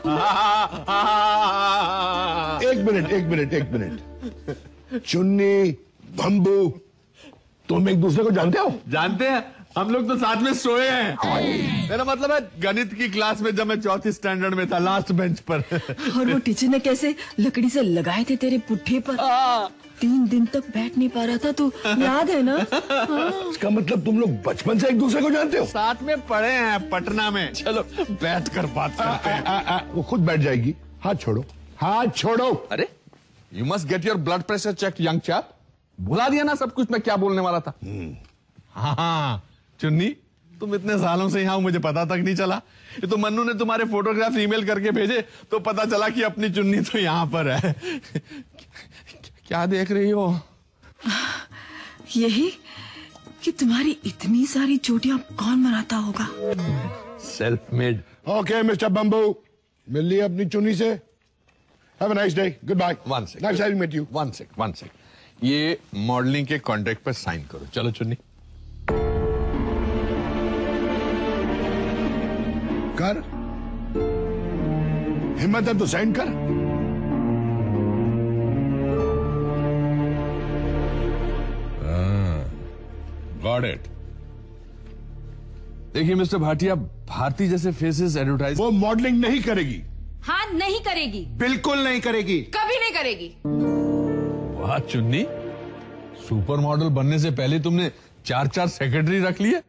एक मिनट एक मिनट एक मिनट चुन्नी, बम्बू, तुम एक दूसरे को जानते हो? जानते हैं, हम लोग तो साथ में सोए हैं। मेरा मतलब है गणित की क्लास में जब मैं चौथी स्टैंडर्ड में था, लास्ट बेंच पर। और वो टीचर ने कैसे लकड़ी से लगाए थे तेरे पुट्ठे पर, तीन दिन तक बैठ नहीं पा रहा था, तू याद है ना? हाँ। इसका मतलब तुम लोग बचपन से एक दूसरे को जानते हो? साथ में पढ़े हैं पटना में। चलो बैठ कर बात करते हैं। आ, आ, आ, वो खुद बैठ जाएगी। हाथ छोड़ो, हाथ छोड़ो। अरे you must get your blood pressure check young chap. भुला दिया ना सब कुछ मैं क्या बोलने वाला था। हाँ चुन्नी, तुम इतने सालों से यहाँ, मुझे पता तक नहीं चला। ये तो मन्नू ने तुम्हारे फोटोग्राफ ईमेल करके भेजे तो पता चला कि अपनी चुन्नी तो यहाँ पर है। क्या देख रही हो? यही कि तुम्हारी इतनी सारी चोटियां कौन मनाता होगा? Self made. Okay mister Bamboo, मिल ली अपनी चुन्नी से। Have a nice day, goodbye. One sec, nice having met you. One sec one sec ये मॉडलिंग के कॉन्ट्रैक्ट पर साइन करो। चलो चुन्नी। कर, हिम्मत है तो साइन कर। Got it. देखिए मिस्टर भाटिया, भारती जैसे फेसेस एडवर्टाइज, वो मॉडलिंग नहीं करेगी। हाँ नहीं करेगी, बिल्कुल नहीं करेगी, कभी नहीं करेगी। वाह चुन्नी, सुपर मॉडल बनने से पहले तुमने चार चार सेक्रेटरी रख लिए।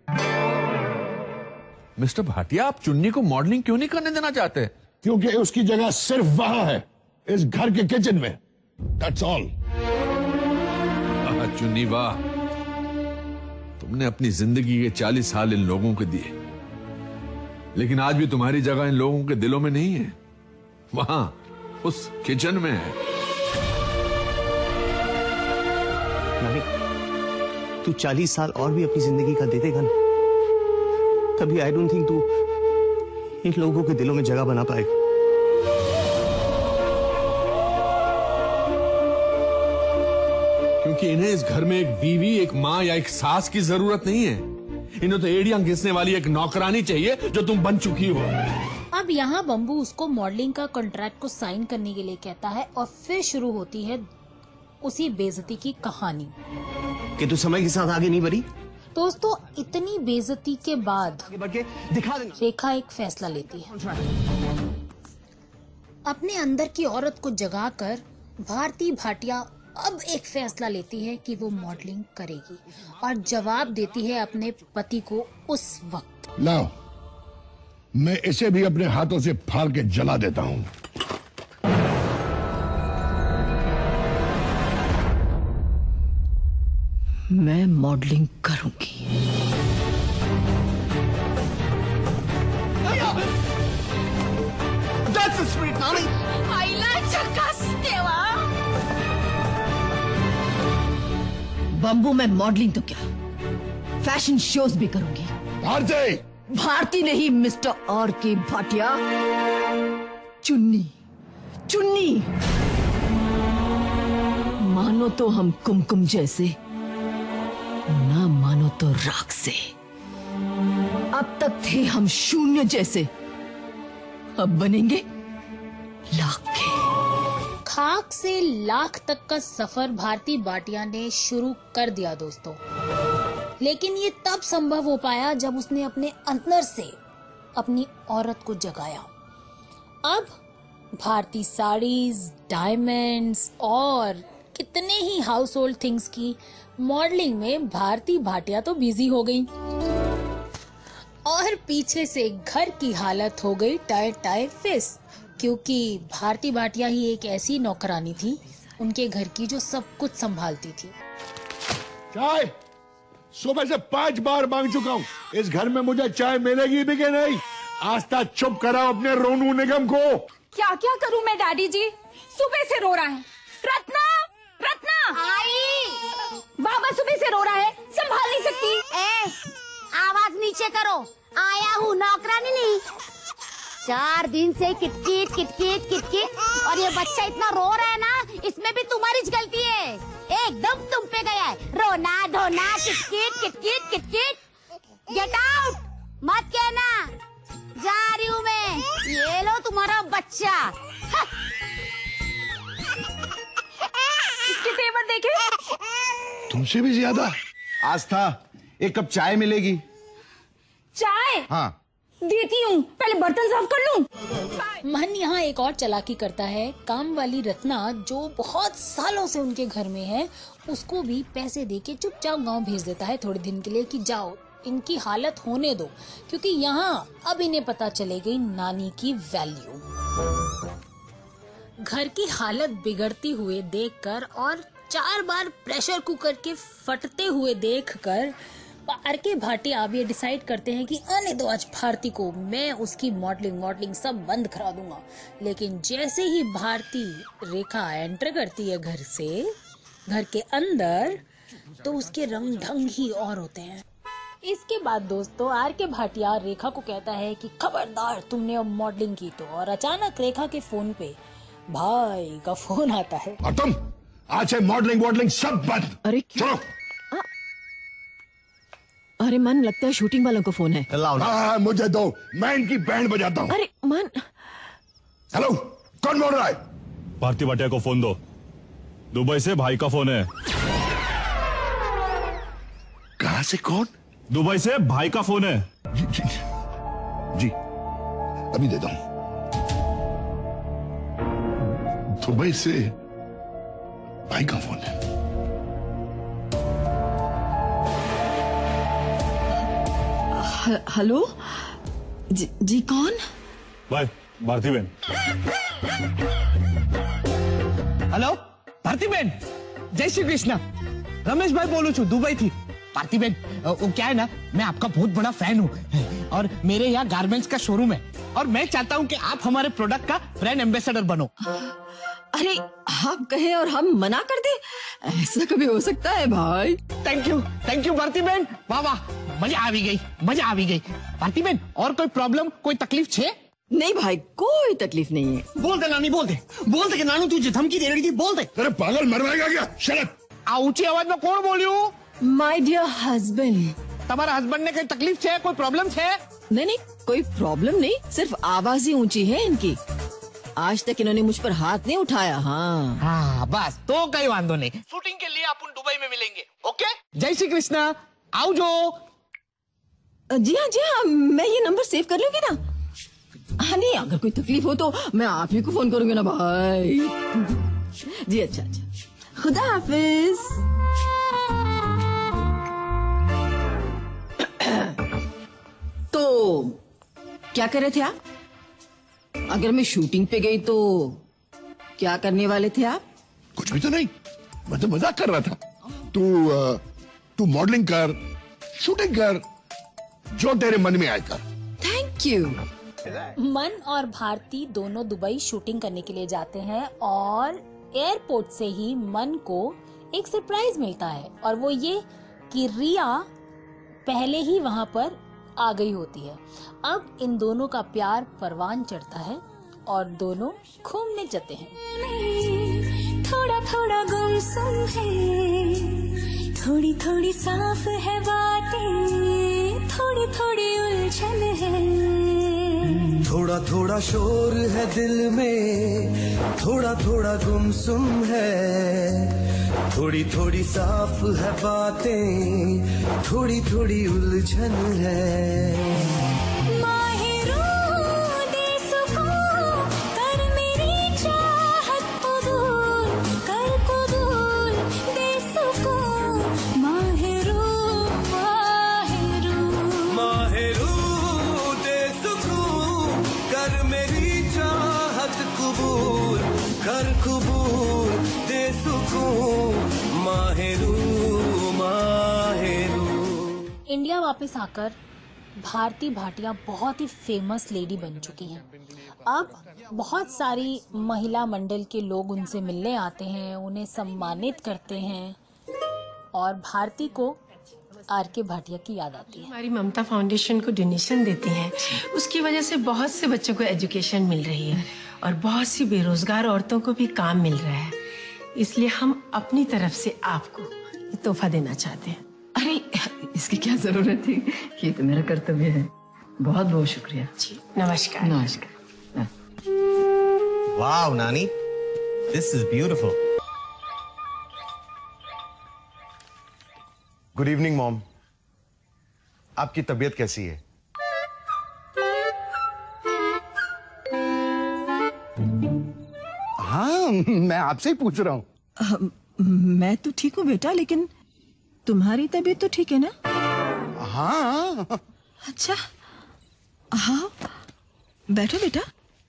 मिस्टर भाटिया, आप चुन्नी को मॉडलिंग क्यों नहीं करने देना चाहते? क्योंकि उसकी जगह सिर्फ वहां है, इस घर के किचन में। That's all. चुन्नी वाह, तुमने अपनी जिंदगी के चालीस साल इन लोगों को दिए, लेकिन आज भी तुम्हारी जगह इन लोगों के दिलों में नहीं है, वहां उस किचन में है। नानी, तू चालीस साल और भी अपनी जिंदगी का दे देगा ना, तभी आई डोंट थिंक तू इन लोगों के दिलों में जगह बना पाएगा। क्योंकि इन्हें इस घर में एक बीवी, एक माँ या एक सास की जरूरत नहीं है। इन्हें तो एड़ियां घिसने वाली एक नौकरानी चाहिए, जो तुम बन चुकी हो। अब यहाँ बम्बू उसको मॉडलिंग का कॉन्ट्रैक्ट को साइन करने के लिए कहता है और फिर शुरू होती है उसी बेइज्जती की कहानी कि तू समय के साथ आगे नहीं बढ़ी। दोस्तों, इतनी बेइज्जती के बाद आगे बढ़ के दिखा देना। रेखा एक फैसला लेती है। अपने अंदर की औरत को जगाकर भारती भाटिया अब एक फैसला लेती है कि वो मॉडलिंग करेगी और जवाब देती है अपने पति को उस वक्त। लाओ, मैं इसे भी अपने हाथों से फाड़ के जला देता हूं। मैं मॉडलिंग करूंगी। That's a sweet mommy. बम्बू, मैं मॉडलिंग तो क्या, फैशन शोज भी करूंगी। भारती! भारती नहीं मिस्टर आर के भाटिया, चुन्नी, चुन्नी। मानो तो हम कुमकुम जैसे, ना मानो तो राख से। अब तक थे हम शून्य जैसे, अब बनेंगे लाख के। खाक से लाख तक का सफर भारती भाटिया ने शुरू कर दिया दोस्तों, लेकिन ये तब संभव हो पाया जब उसने अपने अंदर से अपनी औरत को जगाया। अब भारती साड़ीज, डायमंड्स और कितने ही हाउस होल्ड थिंग्स की मॉडलिंग में भारती भाटिया तो बिजी हो गई और पीछे से घर की हालत हो गई टाइट टाइट फिस, क्योंकि भारती भाटिया ही एक ऐसी नौकरानी थी उनके घर की जो सब कुछ संभालती थी। चाय सुबह से पांच बार मांग चुका हूँ, इस घर में मुझे चाय मिलेगी भी कि नहीं? आस्था चुप कराओ अपने रोनू निगम को। क्या क्या करूं मैं डैडी जी, सुबह से रो रहा है। रत्ना, रत्ना आई नीचे करो, आया हूँ नौकरानी नहीं। चार दिन से किटकिट किटकिट किटकिट और ये बच्चा इतना रो रहा है ना, इसमें भी तुम्हारी गलती है। एकदम तुम पे गया है, रोना धोना किटकिट किटकिट किटकिट। गेट आउट, मत कहना, जा रही हूँ मैं। ये लो तुम्हारा बच्चा। इसके तेवर देखे। तुमसे भी ज्यादा। आस्था, एक कप चाय मिलेगी? चाय? हाँ देती हूँ, पहले बर्तन साफ कर लूं। मन यहाँ एक और चालाकी करता है। काम वाली रत्ना जो बहुत सालों से उनके घर में है, उसको भी पैसे देके चुपचाप गांव भेज देता है थोड़े दिन के लिए कि जाओ इनकी हालत होने दो, क्योंकि यहाँ अब इन्हें पता चले गई नानी की वैल्यू। घर की हालत बिगड़ती हुए देखकर और चार बार प्रेशर कुकर के फटते हुए देखकर आर के भाटिया अब ये डिसाइड करते हैं कि आने दो आज भारती को, मैं उसकी मॉडलिंग मॉडलिंग सब बंद करा दूंगा। लेकिन जैसे ही भारती रेखा एंटर करती है घर से घर के अंदर, तो उसके रंग ढंग ही और होते हैं। इसके बाद दोस्तों आर के भाटिया रेखा को कहता है कि खबरदार तुमने अब मॉडलिंग की तो, और अचानक रेखा के फोन पे भाई का फोन आता है। और तुम आज से मॉडलिंग वॉडलिंग सब बंद। अरे चलो। अरे मन, लगता है शूटिंग वालों का फोन है। हाँ, मुझे दो, मैं इनकी बैंड बजाता हूँ। अरे मन। हेलो, कौन बोल रहा है? भारती भाटिया को फोन दो, दुबई से भाई का फोन है। कहाँ से? कौन? दुबई से भाई का फोन है। जी जी, जी अभी देता हूँ। दुबई से भाई का फोन है। हेलो जी, जी कौन? भाई भारती बहन। हेलो भारती बहन, जय श्री कृष्णा। रमेश भाई बोलू छू, दुबई थी। भारती बहन, वो क्या है ना, मैं आपका बहुत बड़ा फैन हूँ और मेरे यहाँ गारमेंट्स का शोरूम है और मैं चाहता हूँ कि आप हमारे प्रोडक्ट का ब्रांड एम्बेसडर बनो। अरे आप कहें और हम मना कर दे, ऐसा कभी हो सकता है भाई? Thank you, thank you Bharti बहन। वाह वाह, मजा आ भी गई, मजा आ भी गई। भारती बहन, और कोई प्रॉब्लम, कोई तकलीफ छे? नहीं भाई, कोई तकलीफ नहीं है। बोल दे नानी, बोल दे, बोल दे कि नानू तुझे धमकी दे रही थी, बोल दे। अरे पागल, मरवाएगा क्या? Shut up. आ ऊंची आवाज में कौन बोलियो? My dear husband. तुम्हारा हस्बैंड ने कोई तकलीफ छे, कोई प्रॉब्लम छे? नहीं नहीं, कोई प्रॉब्लम नहीं, सिर्फ आवाज ही ऊंची है इनकी। आज तक इन्होंने मुझ पर हाथ नहीं उठाया। हाँ हाँ बस, तो कई वांदो नहीं। शूटिंग के लिए अपन दुबई में मिलेंगे, ओके? जय श्री कृष्णा, आओ जो। जी हाँ जी हाँ, मैं ये नंबर सेव कर लूंगी ना। हाँ नहीं, अगर कोई तकलीफ हो तो मैं आप ही को फोन करूंगी ना भाई। जी अच्छा अच्छा, खुदा हाफिज। तो क्या कर रहे थे आप? अगर मैं शूटिंग पे गई तो क्या करने वाले थे आप? कुछ भी तो नहीं, मैं तो मजाक कर रहा था। तू तू मॉडलिंग कर, शूटिंग कर, जो तेरे मन में आए कर। Thank you. मन और भारती दोनों दुबई शूटिंग करने के लिए जाते हैं और एयरपोर्ट से ही मन को एक सरप्राइज मिलता है, और वो ये कि रिया पहले ही वहाँ पर आ गई होती है। अब इन दोनों का प्यार परवान चढ़ता है और दोनों घूमने जाते हैं। थोड़ा थोड़ा गुमसुम है, थोड़ी थोड़ी साफ है बातें, थोड़ी थोड़ी उलझन है। थोड़ा थोड़ा शोर है दिल में, थोड़ा थोड़ा गुमसुम है, थोड़ी थोड़ी साफ है बातें, थोड़ी थोड़ी उलझन है। इंडिया वापस आकर भारती भाटिया बहुत ही फेमस लेडी बन चुकी हैं। अब बहुत सारी महिला मंडल के लोग उनसे मिलने आते हैं, उन्हें सम्मानित करते हैं और भारती को आर के भाटिया की याद आती है। हमारी ममता फाउंडेशन को डोनेशन देती हैं, उसकी वजह से बहुत से बच्चों को एजुकेशन मिल रही है और बहुत सी बेरोजगार औरतों को भी काम मिल रहा है। इसलिए हम अपनी तरफ से आपको ये तोहफा देना चाहते हैं। अरे इसकी क्या जरूरत थी, ये तो मेरा कर्तव्य है। बहुत बहुत शुक्रिया जी। नमस्कार। नमस्कार। वाओ नानी, this is beautiful. Good evening mom, आपकी तबीयत कैसी है? हाँ, मैं आपसे ही पूछ रहा हूँ। मैं तो ठीक हूँ बेटा, लेकिन तुम्हारी तबीयत तो ठीक है ना? हाँ। अच्छा, हाँ बैठो बेटा।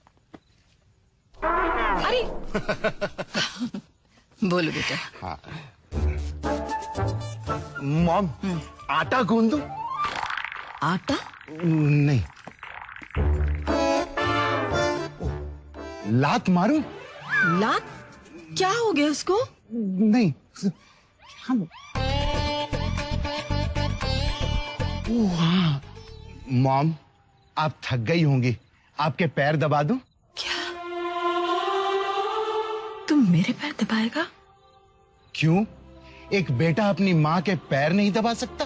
अरे बोलो बेटा। हाँ। मॉम, आटा गूंद दो। आटा? नहीं। लात मारूं? लात? क्या हो गया उसको? नहीं। हम... ओह हाँ। मॉम, आप थक गई होंगी, आपके पैर दबा दूं? क्या? तुम मेरे पैर दबाएगा? क्यों? एक बेटा अपनी माँ के पैर नहीं दबा सकता?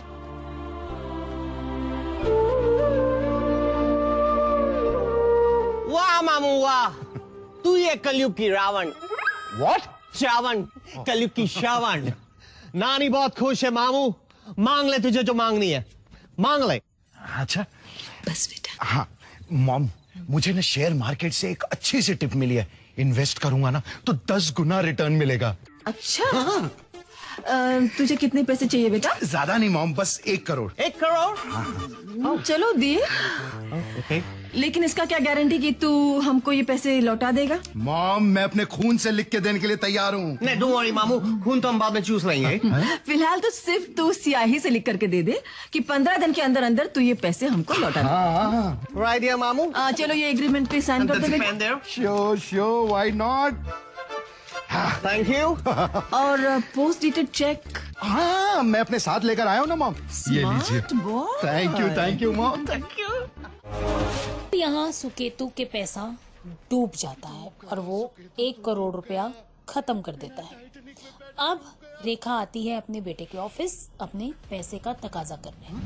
वाह मामू वाह, तू ये कलयुग की रावण। What? श्रावण, कलयुग की श्रावण। नानी बहुत खुश है मामू, मांग ले तुझे जो मांगनी है, मांग ले। अच्छा बस बेटा। हाँ मॉम, मुझे ना शेयर मार्केट से एक अच्छी सी टिप मिली है। इन्वेस्ट करूंगा ना तो दस गुना रिटर्न मिलेगा। अच्छा। हाँ। आ, तुझे कितने पैसे चाहिए बेटा? ज्यादा नहीं मॉम, बस एक करोड़। एक करोड़? हाँ। चलो दिए। ओके। लेकिन इसका क्या गारंटी कि तू हमको ये पैसे लौटा देगा? मॉम, मैं अपने खून से लिख के देने के लिए तैयार हूँ। नहीं डोंट वरी मामू, खून तो हम बाद में चूस लेंगे। फिलहाल तो सिर्फ तू स्याही से लिख करके दे दे कि पंद्रह दिन के अंदर अंदर तू ये पैसे हमको लौटा दे। राइट डियर मामू। आ, चलो ये एग्रीमेंट पे साइन कर दो बेटा। Sure sure, why not. Thank you. और पोस्ट डेटेड चेक? हाँ, मैं अपने साथ लेकर आया हूँ ना मॉम। ये लीजिए। Thank you thank you mom. Thank you. यहाँ सुकेतु के पैसा डूब जाता है और वो एक करोड़ रुपया खत्म कर देता है। अब रेखा आती है अपने बेटे के ऑफिस अपने पैसे का तकाजा करने।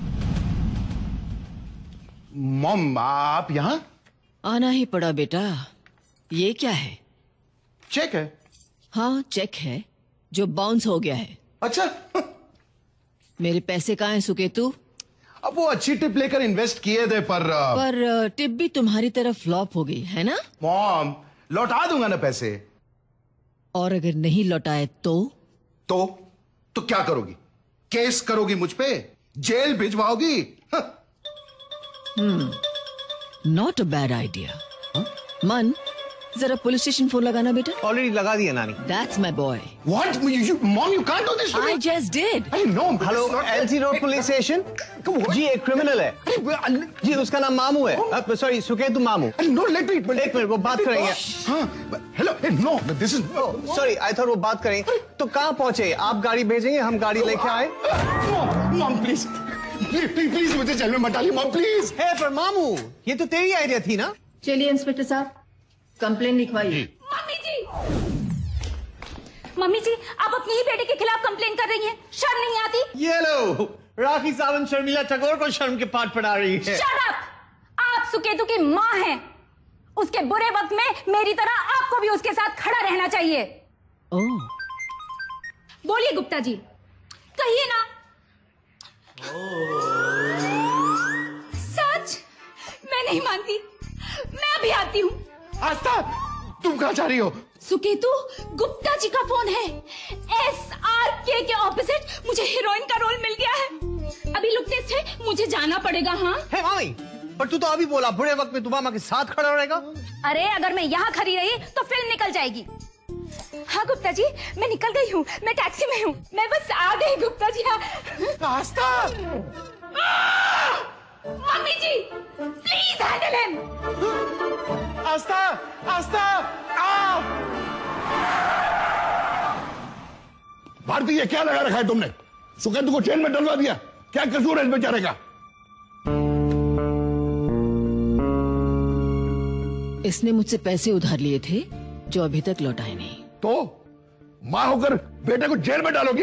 मॉम, आप यहाँ? आना ही पड़ा बेटा। ये क्या है? चेक है। हाँ चेक है जो बाउंस हो गया है। अच्छा। मेरे पैसे कहाँ हैं सुकेतु? अब वो अच्छी टिप लेकर इन्वेस्ट किए थे पर पर टिप भी तुम्हारी तरफ फ्लॉप हो गई है ना? मॉम, लौटा दूंगा ना पैसे। और अगर नहीं लौटाए तो? तो तो क्या करोगी? केस करोगी मुझ पे? जेल भिजवाओगी? Hmm, not a bad idea. Mann, जरा पुलिस स्टेशन फोन लगाना बेटा। ऑलरेडी लगा दिया नानी। That's my boy. What? You, you, Mom, you can't do this to me. I just did. I know. Hello, LC road police station. जी एक criminal है जी, उसका नाम मामू है। सॉरी सुकेतु मामू। No, let me. एक मिनट, वो बात करेंगे। हाँ, hello, no, this is. Sorry, I thought वो बात करेंगे। तो कहाँ पहुँचे? आप गाड़ी भेजेंगे, हम गाड़ी लेके आए? Mom, Mom, please, please, please, मुझे जेल में मत डालिए, Mom, please. है पर मामू, ये तो तेरी आइडिया थी ना? चलिए इंस्पेक्टर साहब, कंप्लेन लिखवाइए। मम्मी जी, मम्मी जी, आप अपनी ही बेटे के खिलाफ कंप्लेन कर रही हैं, शर्म नहीं आती? ये लो, राखी सावंत शर्मिला टैगोर को शर्म के पाठ पढ़ा रही है। Shut up! आप सुकेतु की माँ हैं। उसके बुरे वक्त में मेरी तरह आपको भी उसके साथ खड़ा रहना चाहिए। ओह। बोलिए गुप्ता जी, कहिए ना। सच? मैं नहीं मानती, मैं अभी आती हूँ। आस्था, तुम कहाँ जा रही हो? सुकेतु, गुप्ता जी का फोन है। एस आर के के ऑपोजिट मुझे हीरोइन का रोल मिल गया है। अभी लुक टेस्ट है, मुझे जाना पड़ेगा। हाँ है मामी, पर तू तो अभी बोला बुरे वक्त में तू मामा के साथ खड़ा रहेगा। अरे अगर मैं यहाँ खड़ी रही तो फिल्म निकल जाएगी। हाँ गुप्ता जी, मैं निकल गई हूँ, मैं टैक्सी में हूँ, मैं बस आ गई गुप्ता जी। हाँ Aastha, mummy ji, please handle him. Aastha, Aastha, आ! भारती, ये क्या लगा रखा है तुमने? सुकेतु को चेन में डलवा दिया। क्या कसूर है इस बेचारे का? इसने मुझसे पैसे उधार लिए थे जो अभी तक लौटाए नहीं। तो माँ होकर बेटे को जेल में डालोगी?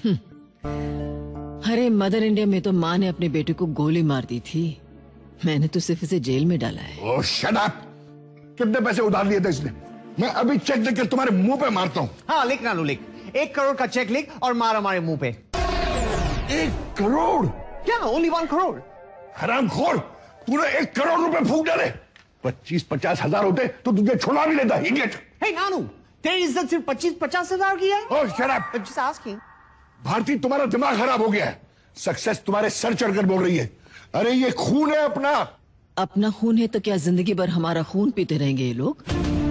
अरे मदर इंडिया में तो माँ ने अपने बेटे को गोली मार दी थी, मैंने तो सिर्फ इसे जेल में डाला है। Oh shut up! कितने पैसे उधार लिए थे इसने? मैं अभी चेक देकर तुम्हारे मुंह पे मारता हूँ। हाँ लिख ना लो, लिख। एक करोड़ का चेक लिख और मार हमारे मुंह पे। एक करोड़? क्या? Only one crore? हरामखोर, तूने एक करोड़ रुपए फूंक डाले। पच्चीस पचास हजार होते तो तुझे छुड़ा भी लेता। इडियट! हे नानू, तेरी इज्जत सिर्फ पच्चीस पचास हजार की है? Oh shut up! Just asking. Bharti, तुम्हारा दिमाग खराब हो गया है। सक्सेस तुम्हारे सर चढ़कर बोल रही है। अरे ये खून है अपना। अपना खून है तो क्या जिंदगी भर हमारा खून पीते रहेंगे ये लोग?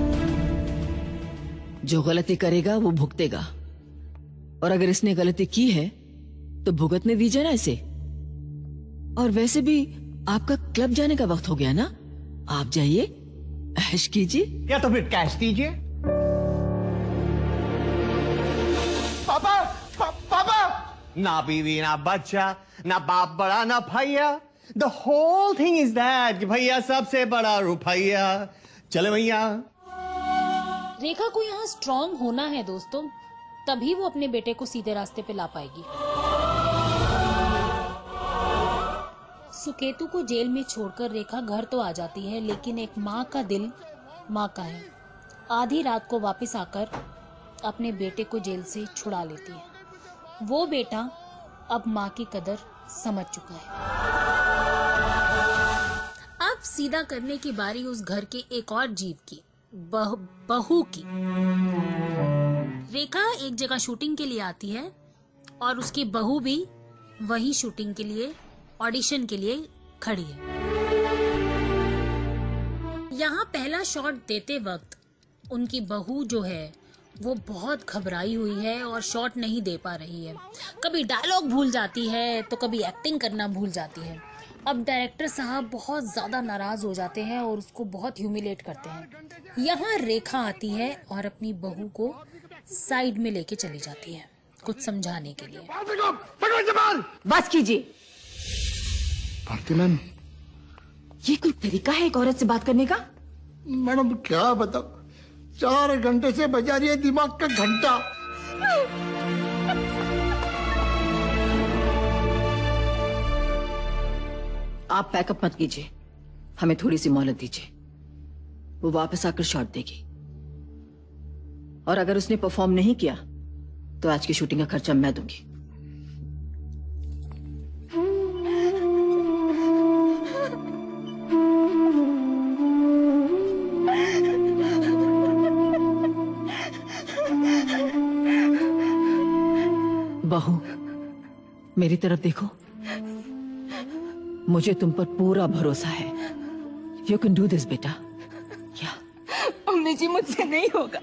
जो गलती करेगा वो भुगतेगा, और अगर इसने गलती की है तो भुगतने दीजिए ना इसे। और वैसे भी आपका क्लब जाने का वक्त हो गया ना, आप जाइए, ऐश कीजिए, या तो फिर कैश दीजिए। पापा, पा, पापा, ना बीवी ना बच्चा, ना बाप बड़ा ना भैया। The whole thing is that कि भैया सबसे बड़ा रुपया। चले भैया। रेखा को यहाँ स्ट्रांग होना है दोस्तों, तभी वो अपने बेटे को सीधे रास्ते पे ला पाएगी। सुकेतु को जेल में छोड़कर रेखा घर तो आ जाती है, लेकिन एक माँ का दिल माँ का है। आधी रात को वापस आकर अपने बेटे को जेल से छुड़ा लेती है। वो बेटा अब माँ की कदर समझ चुका है। अब सीधा करने की बारी उस घर के एक और जीव की, बह, बहू की। रेखा एक जगह शूटिंग के लिए आती है और उसकी बहू भी वही शूटिंग के लिए, ऑडिशन के लिए खड़ी है। यहाँ पहला शॉट देते वक्त उनकी बहू जो है वो बहुत घबराई हुई है और शॉट नहीं दे पा रही है। कभी डायलॉग भूल जाती है तो कभी एक्टिंग करना भूल जाती है। अब डायरेक्टर साहब बहुत ज्यादा नाराज हो जाते हैं और उसको बहुत ह्यूमिलेट करते हैं। यहाँ रेखा आती है और अपनी बहू को साइड में लेके चली जाती है कुछ समझाने के लिए। बस कीजिए। भारती मैम, ये कोई तरीका है एक औरत से बात करने का? मैडम क्या बताओ, चार घंटे से बजा रही है दिमाग का घंटा। आप पैकअप मत कीजिए, हमें थोड़ी सी मोहलत दीजिए। वो वापस आकर शॉट देगी, और अगर उसने परफॉर्म नहीं किया तो आज की शूटिंग का खर्चा मैं दूंगी। बहू, मेरी तरफ देखो, मुझे तुम पर पूरा भरोसा है। यू कैन डू दिस बेटा। क्या? अम्मी जी, मुझसे नहीं होगा।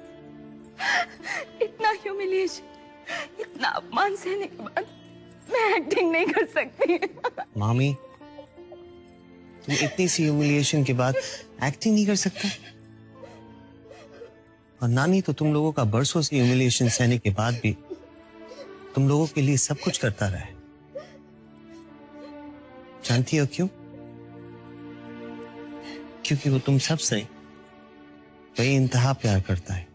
इतना ह्यूमिलिएशन, इतना अपमान सहने के बाद मैं एक्टिंग नहीं कर सकती। मामी, तुम इतनी सी ह्यूमिलिएशन के बाद एक्टिंग नहीं कर सकते? और नानी तो तुम लोगों का बरसों से ह्यूमिलिएशन सहने के बाद भी तुम लोगों के लिए सब कुछ करता रहा है। जानती हो क्यों? क्योंकि वो तुम सबसे बेइंतहा प्यार करता है।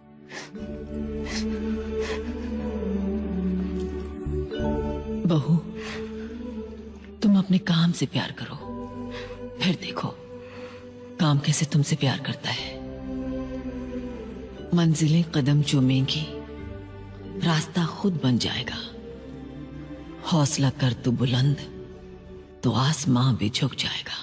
बहू, तुम अपने काम से प्यार करो, फिर देखो काम कैसे तुमसे प्यार करता है। मंजिलें कदम चूमेंगी, रास्ता खुद बन जाएगा। हौसला कर तू बुलंद, तो आसमां भी झुक जाएगा।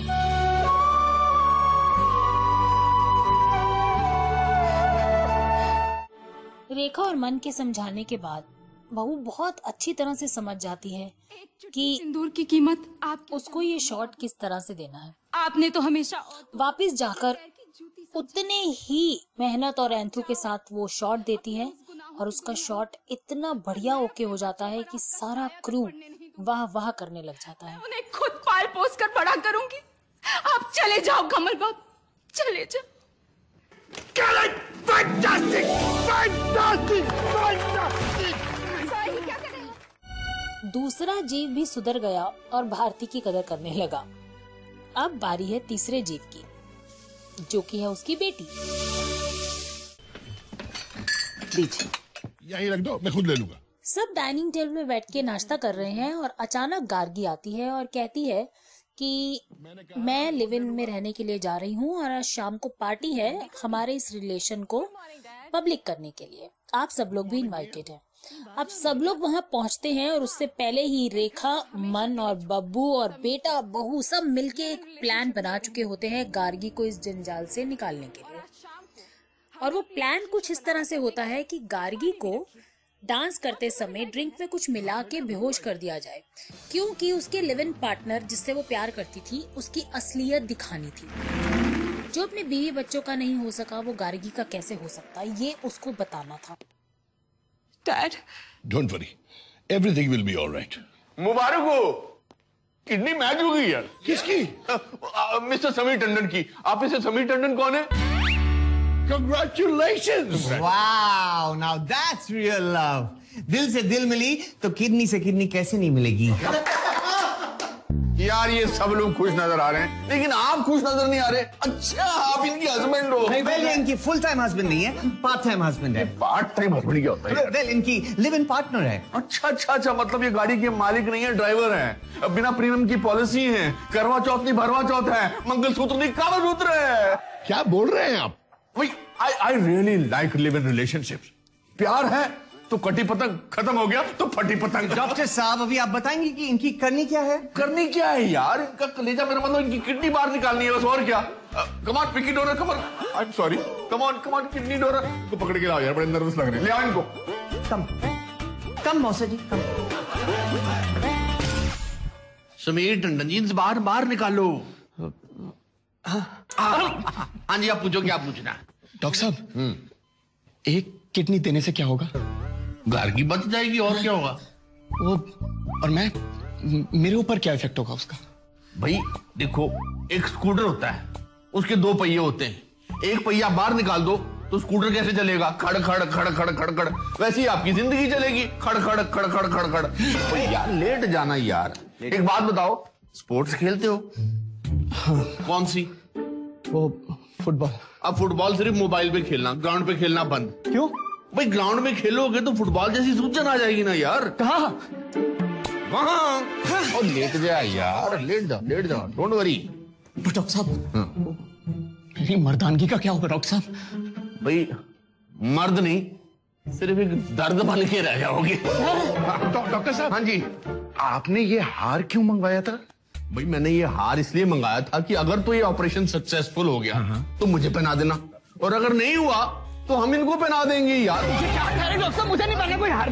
रेखा और मन के समझाने के बाद बहू बहुत अच्छी तरह से समझ जाती है कि सिंदूर की कीमत आप उसको ये शॉट किस तरह से देना है। आपने तो हमेशा वापस जाकर उतने ही मेहनत और एंथू के साथ वो शॉट देती है और उसका शॉट इतना बढ़िया ओके हो जाता है कि सारा क्रू वाह वाह करने लग जाता है। उन्हें खुद पाल पोस कर बड़ा करूंगी। आप चले जाओ कमल बाबू, चले जाओ। Fantastic, fantastic, fantastic. दूसरा जीव भी सुधर गया और भारती की कदर करने लगा। अब बारी है तीसरे जीव की, जो कि है उसकी बेटी। दीजिए, यहीं रख दो, मैं खुद ले लूंगा। सब डाइनिंग टेबल में बैठ के नाश्ता कर रहे हैं और अचानक गार्गी आती है और कहती है कि मैं लिव इन में रहने के लिए जा रही हूँ और आज शाम को पार्टी है हमारे इस रिलेशन को पब्लिक करने के लिए, आप सब लोग भी इनवाइटेड हैं। अब सब लोग वहाँ पहुँचते हैं और उससे पहले ही रेखा, मन और बब्बू और बेटा बहू सब मिलके एक प्लान बना चुके होते हैं गार्गी को इस जंजाल से निकालने के लिए। और वो प्लान कुछ इस तरह से होता है कि गार्गी को डांस करते समय ड्रिंक में कुछ मिला के बेहोश कर दिया जाए, क्योंकि उसके लिव इन पार्टनर जिससे वो प्यार करती थी उसकी असलियत दिखानी थी। जो अपने बीवी बच्चों का नहीं हो सका वो गार्गी का कैसे हो सकता, ये उसको बताना था। Dad, don't worry, everything will be alright. मुबारक हो, किडनी मैच हो गई यार। किसकी? मिस्टर समीर टंडन की। आप इसे समीर टंडन कौन है? Congratulations! Wow, now that's real love. दिल से दिल मिली तो किडनी से किडनी कैसे नहीं मिलेगी? यार ये सब लोग खुश नजर आ रहे हैं, लेकिन आप खुश नजर नहीं आ रहे। अच्छा, आप इनकी हस्बैंड हो? नहीं, वेल, इनकी फुल टाइम हस्बैंड नहीं है, पार्ट टाइम हस्बैंड है। पार्ट टाइम हस्बैंड क्या होता है? वेल, इनकी लिव इन पार्टनर है। अच्छा अच्छा अच्छा, मतलब ये गाड़ी के मालिक नहीं है, ड्राइवर है। बिना प्रीमियम की पॉलिसी है, करवा चौथ नहीं भरवा चौथ है, मंगलसूत्र नहीं कामसूत्र है। क्या बोल रहे हैं आप? वही I I really like live in relationships. प्यार है तो कटी पतंग, खत्म हो गया तो फटी पतंग। डॉक्टर साहब, अभी आप बताएंगे कि इनकी करनी क्या है? करनी क्या है यार? इनका कलेजा, मेरा मतलब इनकी किडनी बाहर निकालनी है बस, और क्या। Come on picky donor, come on, I am sorry, come on come on kidney donor को पकड़ के लाओ यार, बड़े नर्वस लग रहे हैं। ले आओ इनको। कम कम मौसा जी, कम। समीर टंडन जी, बाहर बाहर निकालो। हाँ जी, आप पूछो क्या पूछना है? डॉक्टर साहब, एक किडनी देने से क्या होगा? गार्गी बच जाएगी, और क्या होगा? वो और मैं, मेरे ऊपर क्या इफेक्ट होगा उसका? भाई देखो, एक स्कूटर होता है, उसके दो पहिए होते हैं। एक पहिया बाहर निकाल दो तो स्कूटर कैसे चलेगा? खड़ खड़ खड़ खड़ खड़ खड़। वैसे ही आपकी जिंदगी चलेगी, खड़ खड़ खड़ खड़ खड़ खड़। यार लेट जाना यार। एक बात बताओ, स्पोर्ट्स खेलते हो? हाँ। कौन सी? वो फुटबॉल। अब फुटबॉल सिर्फ मोबाइल पे खेलना, ग्राउंड पे खेलना बंद। क्यों? भाई ग्राउंड में खेलोगे तो फुटबॉल जैसी सूजन आ जाएगी ना यार। कहाँ? वहाँ। और लेट जा यार, लेट जाओ लेट जाओ, डोंट वरी। डॉक्टर साहब, मेरी मर्दानगी का क्या होगा डॉक्टर साहब? भाई मर्द नहीं, सिर्फ एक दर्द बन के रह जाओगे। डॉक्टर साहब, हाँ जी। आपने ये हार क्यों मंगवाया था? भाई मैंने ये हार इसलिए मंगाया था कि अगर तो ये ऑपरेशन सक्सेसफुल हो गया तो मुझे पहना देना, और अगर नहीं हुआ तो हम इनको पहना देंगे यार। मुझे नहीं पहना कोई हार।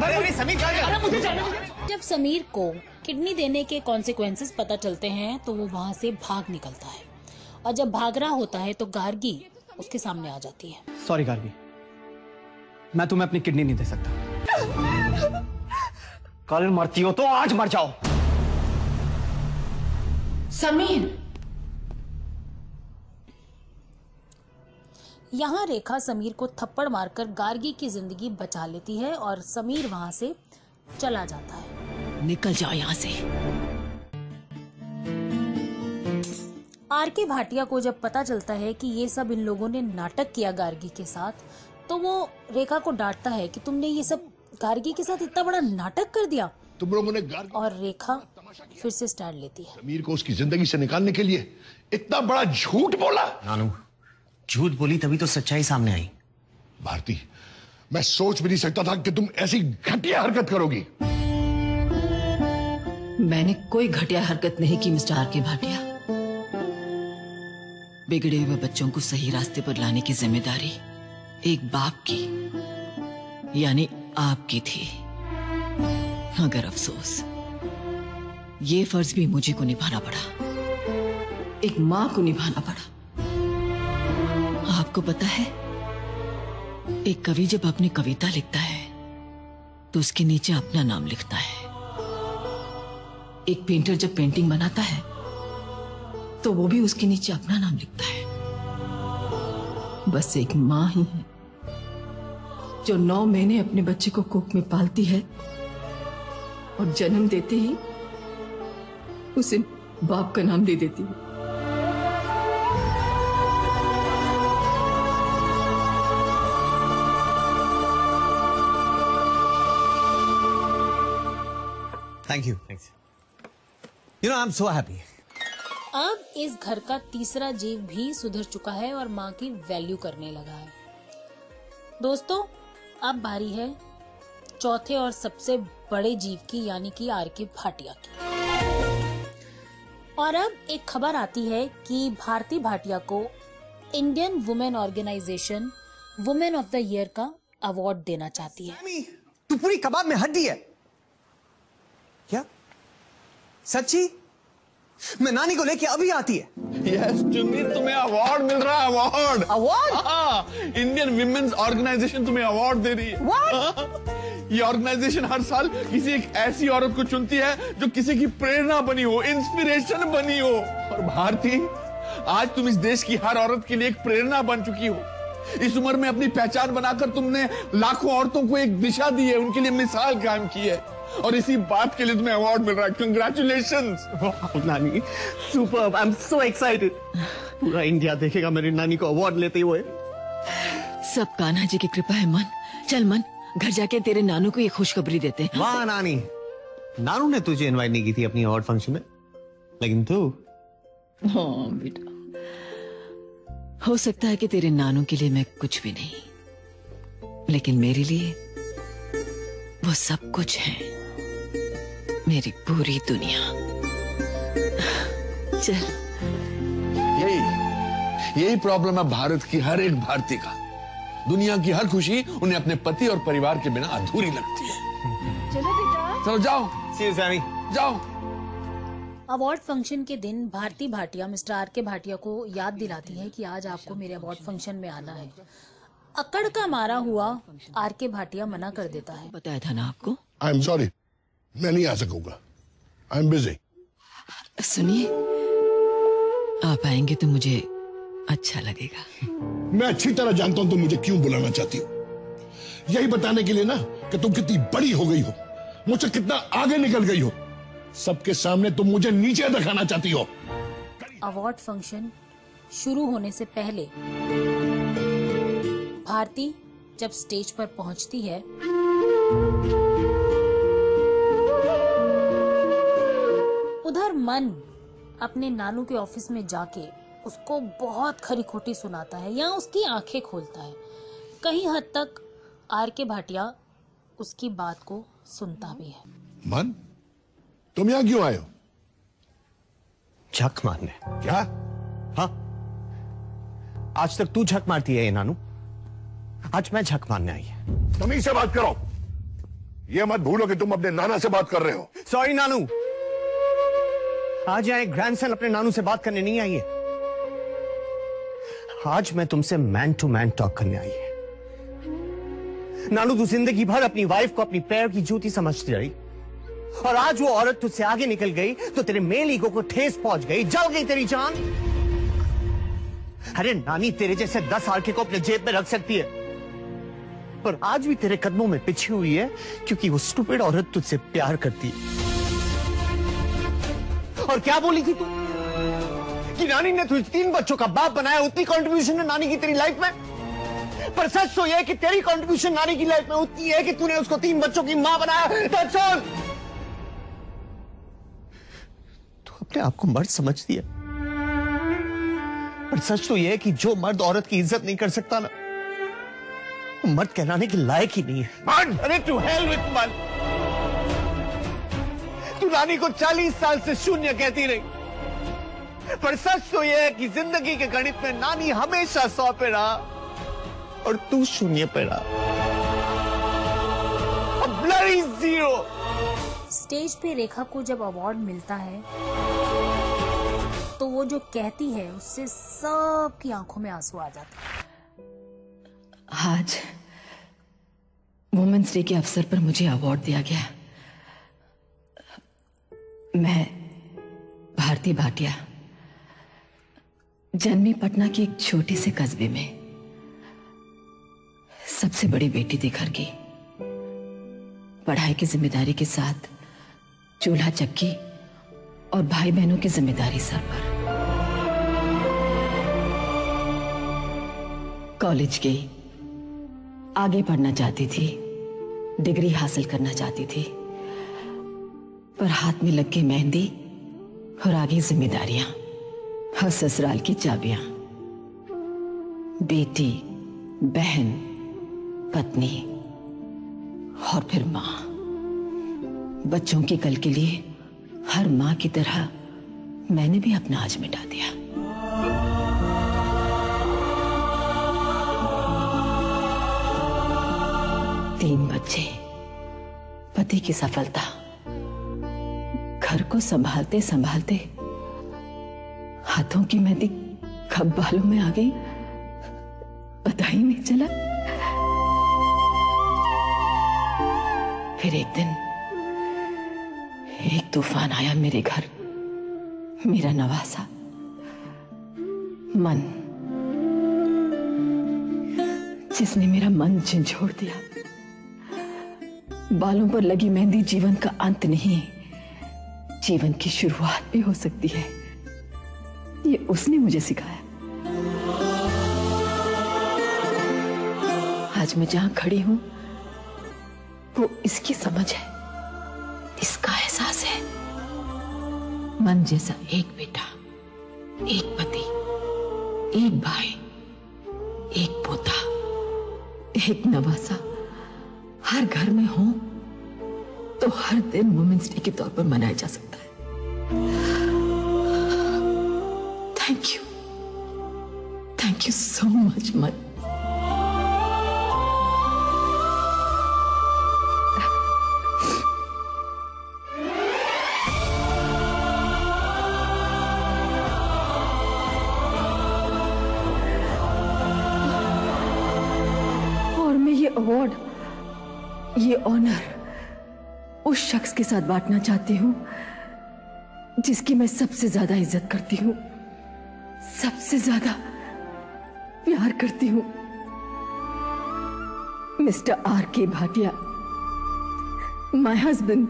जब समीर को किडनी देने के कॉन्सिक्वेंसेस पता चलते हैं तो वो वहाँ से भाग निकलता है, और जब भाग रहा होता है तो गार्गी उसके सामने आ जाती है। सॉरी गार्गी, मैं तुम्हें अपनी किडनी नहीं दे सकता। कल मरती हो तो आज मर जाओ। समीर, यहाँ रेखा समीर को थप्पड़ मारकर गार्गी की जिंदगी बचा लेती है और समीर वहाँ से चला जाता है। निकल जाओ यहाँ से। आर के भाटिया को जब पता चलता है कि ये सब इन लोगों ने नाटक किया गार्गी के साथ, तो वो रेखा को डांटता है कि तुमने ये सब गार्गी के साथ इतना बड़ा नाटक कर दिया। तुम लोगों ने गार्गी, और रेखा फिर से स्टैंड लेती है। समीर को उसकी जिंदगी से निकालने के लिए इतना बड़ा झूठ बोला। नानू, झूठ बोली तभी तो सच्चाई सामने आई। भारती, मैं सोच भी नहीं सकता था कि तुम ऐसी घटिया हरकत करोगी। मैंने कोई घटिया हरकत नहीं की मिस्टर आर के भाटिया। बिगड़े हुए बच्चों को सही रास्ते पर लाने की जिम्मेदारी एक बाप की यानी आपकी थी, मगर अफसोस ये फर्ज भी मुझे को निभाना पड़ा, एक माँ को निभाना पड़ा। आपको पता है, एक कवि जब अपनी कविता लिखता है तो उसके नीचे अपना नाम लिखता है। एक पेंटर जब पेंटिंग बनाता है तो वो भी उसके नीचे अपना नाम लिखता है। बस एक माँ ही है जो नौ महीने अपने बच्चे को कोख में पालती है और जन्म देते ही उसे बाप का नाम दे देती हूँ। Thank you you know I am so happy. अब इस घर का तीसरा जीव भी सुधर चुका है और माँ की वैल्यू करने लगा है। दोस्तों, अब बारी है चौथे और सबसे बड़े जीव की, यानी कि आर के भाटिया की। और अब एक खबर आती है कि भारती भाटिया को Indian women organisation women of the year का अवार्ड देना चाहती है। तू पूरी कबाब में हड्डी है क्या? सच्ची? मैं नानी को लेके अभी आती है। यस चुन्नी, तुम्हें अवार्ड मिल रहा है। अवार्ड अवार्ड हाँ, इंडियन विमेन्स ऑर्गेनाइजेशन तुम्हें अवार्ड दे रही है। What? ये ऑर्गेनाइजेशन हर साल किसी एक ऐसी औरत को चुनती है जो किसी की प्रेरणा बनी हो, इंस्पिरेशन बनी हो। और भारती, आज तुम इस देश की हर औरत के लिए एक प्रेरणा बन चुकी हो। इस उम्र में अपनी पहचान बनाकर तुमने लाखों औरतों को एक दिशा दी है, उनके लिए मिसाल कायम की है, और इसी बात के लिए तुम्हें अवार्ड मिल रहा है। कंग्रेचुलेशंस नानी, superb, I am so excited. पूरा इंडिया देखेगा मेरी नानी को अवार्ड लेते हुए। सब कान्हा जी की कृपा है। मन, चल मन, घर जाके तेरे नानू को ये खुशखबरी देते हैं। वाह नानी, नानू ने तुझे इनवाइट नहीं की थी अपनी अवार्ड फंक्शन में, लेकिन तू। हाँ बेटा, हो सकता है कि तेरे नानू के लिए मैं कुछ भी नहीं, लेकिन मेरे लिए वो सब कुछ है, मेरी पूरी दुनिया। चल। यही यही प्रॉब्लम है भारत की हर एक भारतीय का। दुनिया की हर खुशी उन्हें अपने पति और परिवार के बिना अधूरी लगती है। चलो बेटा, चलो जाओ। See you Sammy. जाओ। अवार्ड फंक्शन के दिन Bharti Bhatia mister R K Bhatia को याद दिलाती है कि आज आपको मेरे अवार्ड फंक्शन में आना है। अकड़ का मारा हुआ आर के भाटिया मना कर देता है। बताया था ना आपको। आई एम सॉरी, मैं नहीं आ सकूंगा। I am busy. सुनिए, आप आएंगे तो मुझे अच्छा लगेगा। मैं अच्छी तरह जानता हूं तुम मुझे क्यों बुलाना चाहती हो। यही बताने के लिए ना कि तुम कितनी बड़ी हो गई हो, मुझसे कितना आगे निकल गई हो। सबके सामने तुम मुझे नीचे दिखाना चाहती हो। अवार्ड फंक्शन शुरू होने से पहले भारती जब स्टेज पर पहुंचती है उधर मन अपने नानू के ऑफिस में जाके उसको बहुत खरी खोटी सुनाता है या उसकी आंखें खोलता है। कहीं हद तक आर के भाटिया उसकी बात को सुनता भी है। मन, तुम यहां क्यों आए हो? झक मारने। क्या? हाँ, आज तक तू झक मारती है ये नानू, आज मैं झक मारने आई है। तमीज से बात करो। ये मत भूलो कि तुम अपने नाना से बात कर रहे हो। सॉरी नानू, आज यहाँ एक ग्रैंडसन अपने नानू से बात करने नहीं आई है। आज मैं तुमसे मैन टू मैन टॉक करने आई है। नानू, तू जिंदगी भर अपनी वाइफ को अपनी पैर की जूती समझती रही, और आज वो औरत तुझसे आगे निकल गई तो तेरे मेल ईगो को ठेस पहुंच गई, जल गई तेरी जान। अरे नानी, तेरे जैसे दस आरके को अपने जेब में रख सकती है, पर आज भी तेरे कदमों में पिछी हुई है क्योंकि वो स्टूपिड औरत तुझसे प्यार करती है। और क्या बोली थी तू कि नानी ने तुझे तीन बच्चों का बाप बनाया, उतनी कंट्रीब्यूशन है नानी की तेरी लाइफ में। पर सच तो यह है कि तेरी कंट्रीब्यूशन नानी की लाइफ में उतनी है कि तूने उसको तीन बच्चों की मां बनाया। That's all। तू अपने आप को मर्द समझती है, पर सच तो यह है कि जो मर्द औरत की इज्जत नहीं कर सकता ना, वो मर्द कहलाने के लायक ही नहीं है। मन, अरे टू हेल विद मन। तू नानी को चालीस साल से शून्य कहती रही, पर सच तो यह है कि जिंदगी के गणित में नानी हमेशा सौ पे रहा और तू शून्य पे रहा। Bloody zero. स्टेज पे रेखा को जब अवार्ड मिलता है तो वो जो कहती है उससे सबकी आंखों में आंसू आ जाते हैं। आज वुमेन्स डे के अवसर पर मुझे अवार्ड दिया गया। मैं भारती भाटिया जन्मी पटना की एक छोटे से कस्बे में सबसे बड़ी बेटी थी घर की। पढ़ाई की जिम्मेदारी के साथ चूल्हा चक्की और भाई बहनों की जिम्मेदारी सर पर। कॉलेज गई, आगे पढ़ना चाहती थी, डिग्री हासिल करना चाहती थी, पर हाथ में लग गई मेहंदी और आगे जिम्मेदारियां और ससुराल की चाबियां। बेटी, बहन, पत्नी और फिर मां। बच्चों के कल के लिए हर मां की तरह मैंने भी अपना आज मिटा दिया। तीन बच्चे, पति की सफलता, घर को संभालते संभालते हाथों की मेहंदी कब बालों में आ गई पता ही नहीं चला। फिर एक दिन एक तूफान आया मेरे घर, मेरा नवासा मन, जिसने मेरा मन झंझोड़ दिया। बालों पर लगी मेहंदी जीवन का अंत नहीं, जीवन की शुरुआत भी हो सकती है, ये उसने मुझे सिखाया। आज मैं जहां खड़ी हूं वो इसकी समझ है, इसका एहसास है। मन जैसा एक बेटा, एक पति, एक भाई, एक पोता, एक नवासा हर घर में हो तो हर दिन वुमेन्स डे के तौर पर मनाया जा सकता है। Thank you, thank you so much Mann. और मैं ये अवार्ड, ये ऑनर उस शख्स के साथ बांटना चाहती हूं जिसकी मैं सबसे ज्यादा इज्जत करती हूं, सबसे ज्यादा प्यार करती हूं, mister R K Bhatia, my husband.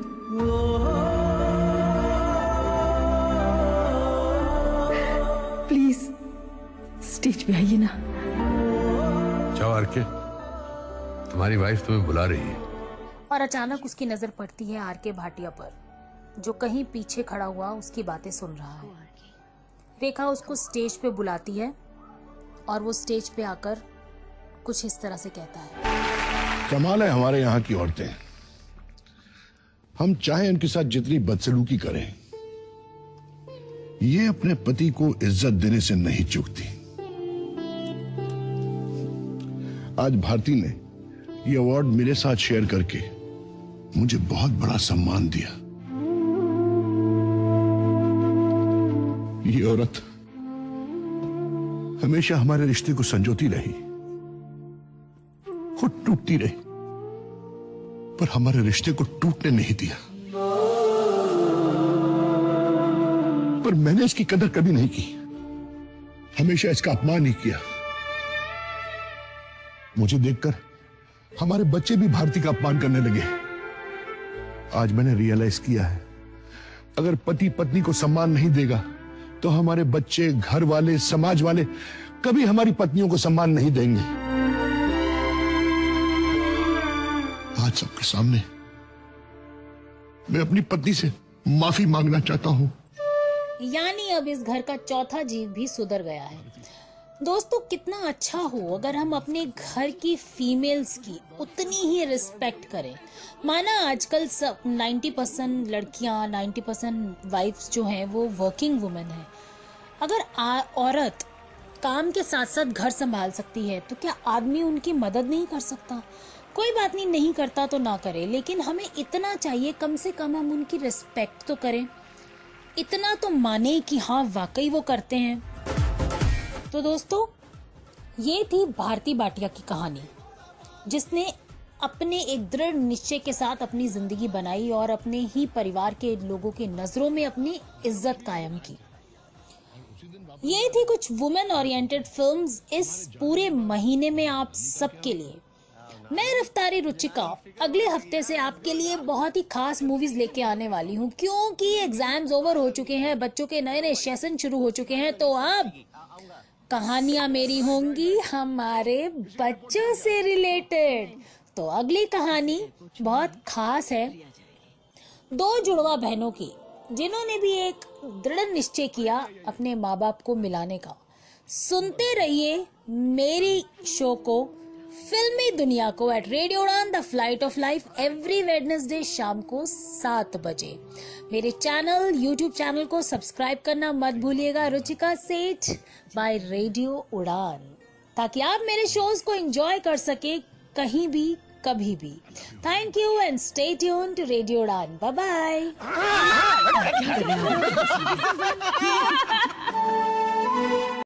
Please stage पे आइए ना। जाओ आर के, तुम्हारी वाइफ तुम्हें बुला रही है। और अचानक उसकी नजर पड़ती है आर के भाटिया पर, जो कहीं पीछे खड़ा हुआ उसकी बातें सुन रहा है। रेखा उसको स्टेज पे बुलाती है और वो स्टेज पे आकर कुछ इस तरह से कहता है। कमाल है हमारे यहाँ की औरतें, हम चाहे उनके साथ जितनी बदसलूकी करें, ये अपने पति को इज्जत देने से नहीं चूकती। आज भारती ने ये अवार्ड मेरे साथ शेयर करके मुझे बहुत बड़ा सम्मान दिया। ये औरत हमेशा हमारे रिश्ते को संजोती रही, खुद टूटती रही, पर हमारे रिश्ते को टूटने नहीं दिया। पर मैंने इसकी कदर कभी नहीं की, हमेशा इसका अपमान ही किया। मुझे देखकर हमारे बच्चे भी भारती का अपमान करने लगे। आज मैंने रियलाइज किया है, अगर पति पत्नी को सम्मान नहीं देगा तो हमारे बच्चे, घर वाले, समाज वाले कभी हमारी पत्नियों को सम्मान नहीं देंगे। आज सबके सामने मैं अपनी पत्नी से माफी मांगना चाहता हूं। यानी अब इस घर का चौथा जीव भी सुधर गया है। दोस्तों, कितना अच्छा हो अगर हम अपने घर की फीमेल्स की उतनी ही रिस्पेक्ट करें। माना आजकल सब नब्बे परसेंट लड़कियां, नब्बे परसेंट वाइफ्स जो हैं वो वर्किंग वुमेन हैं। अगर औरत काम के साथ साथ घर संभाल सकती है तो क्या आदमी उनकी मदद नहीं कर सकता? कोई बात नहीं, नहीं करता तो ना करे, लेकिन हमें इतना चाहिए कम से कम हम उनकी रिस्पेक्ट तो करें, इतना तो माने कि हाँ वाकई वो करते हैं। तो दोस्तों, ये थी भारती भाटिया की कहानी, जिसने अपने एक दृढ़ निश्चय के साथ अपनी जिंदगी बनाई और अपने ही परिवार के लोगों के नजरों में अपनी इज्जत कायम की। ये थी कुछ वुमेन ओरिएंटेड फिल्म्स इस पूरे महीने में आप सबके लिए। मैं रफ्तारी रुचिका अगले हफ्ते से आपके लिए बहुत ही खास मूवीज लेके आने वाली हूँ, क्योंकि एग्जाम्स ओवर हो चुके हैं, बच्चों के नए नए सेशन शुरू हो चुके हैं। तो अब कहानियां मेरी होंगी हमारे बच्चों से रिलेटेड। तो अगली कहानी बहुत खास है, दो जुड़वा बहनों की, जिन्होंने भी एक दृढ़ निश्चय किया अपने माँ बाप को मिलाने का। सुनते रहिए मेरी शो को, फिल्मी दुनिया को, at radio Udaan the flight of life every Wednesday शाम को सात बजे। मेरे चैनल यूट्यूब चैनल को सब्सक्राइब करना मत भूलिएगा, रुचिका सेठ बाय रेडियो उड़ान, ताकि आप मेरे शोज को एंजॉय कर सके कहीं भी कभी भी। Thank you and stay tuned to radio Udaan. Bye bye.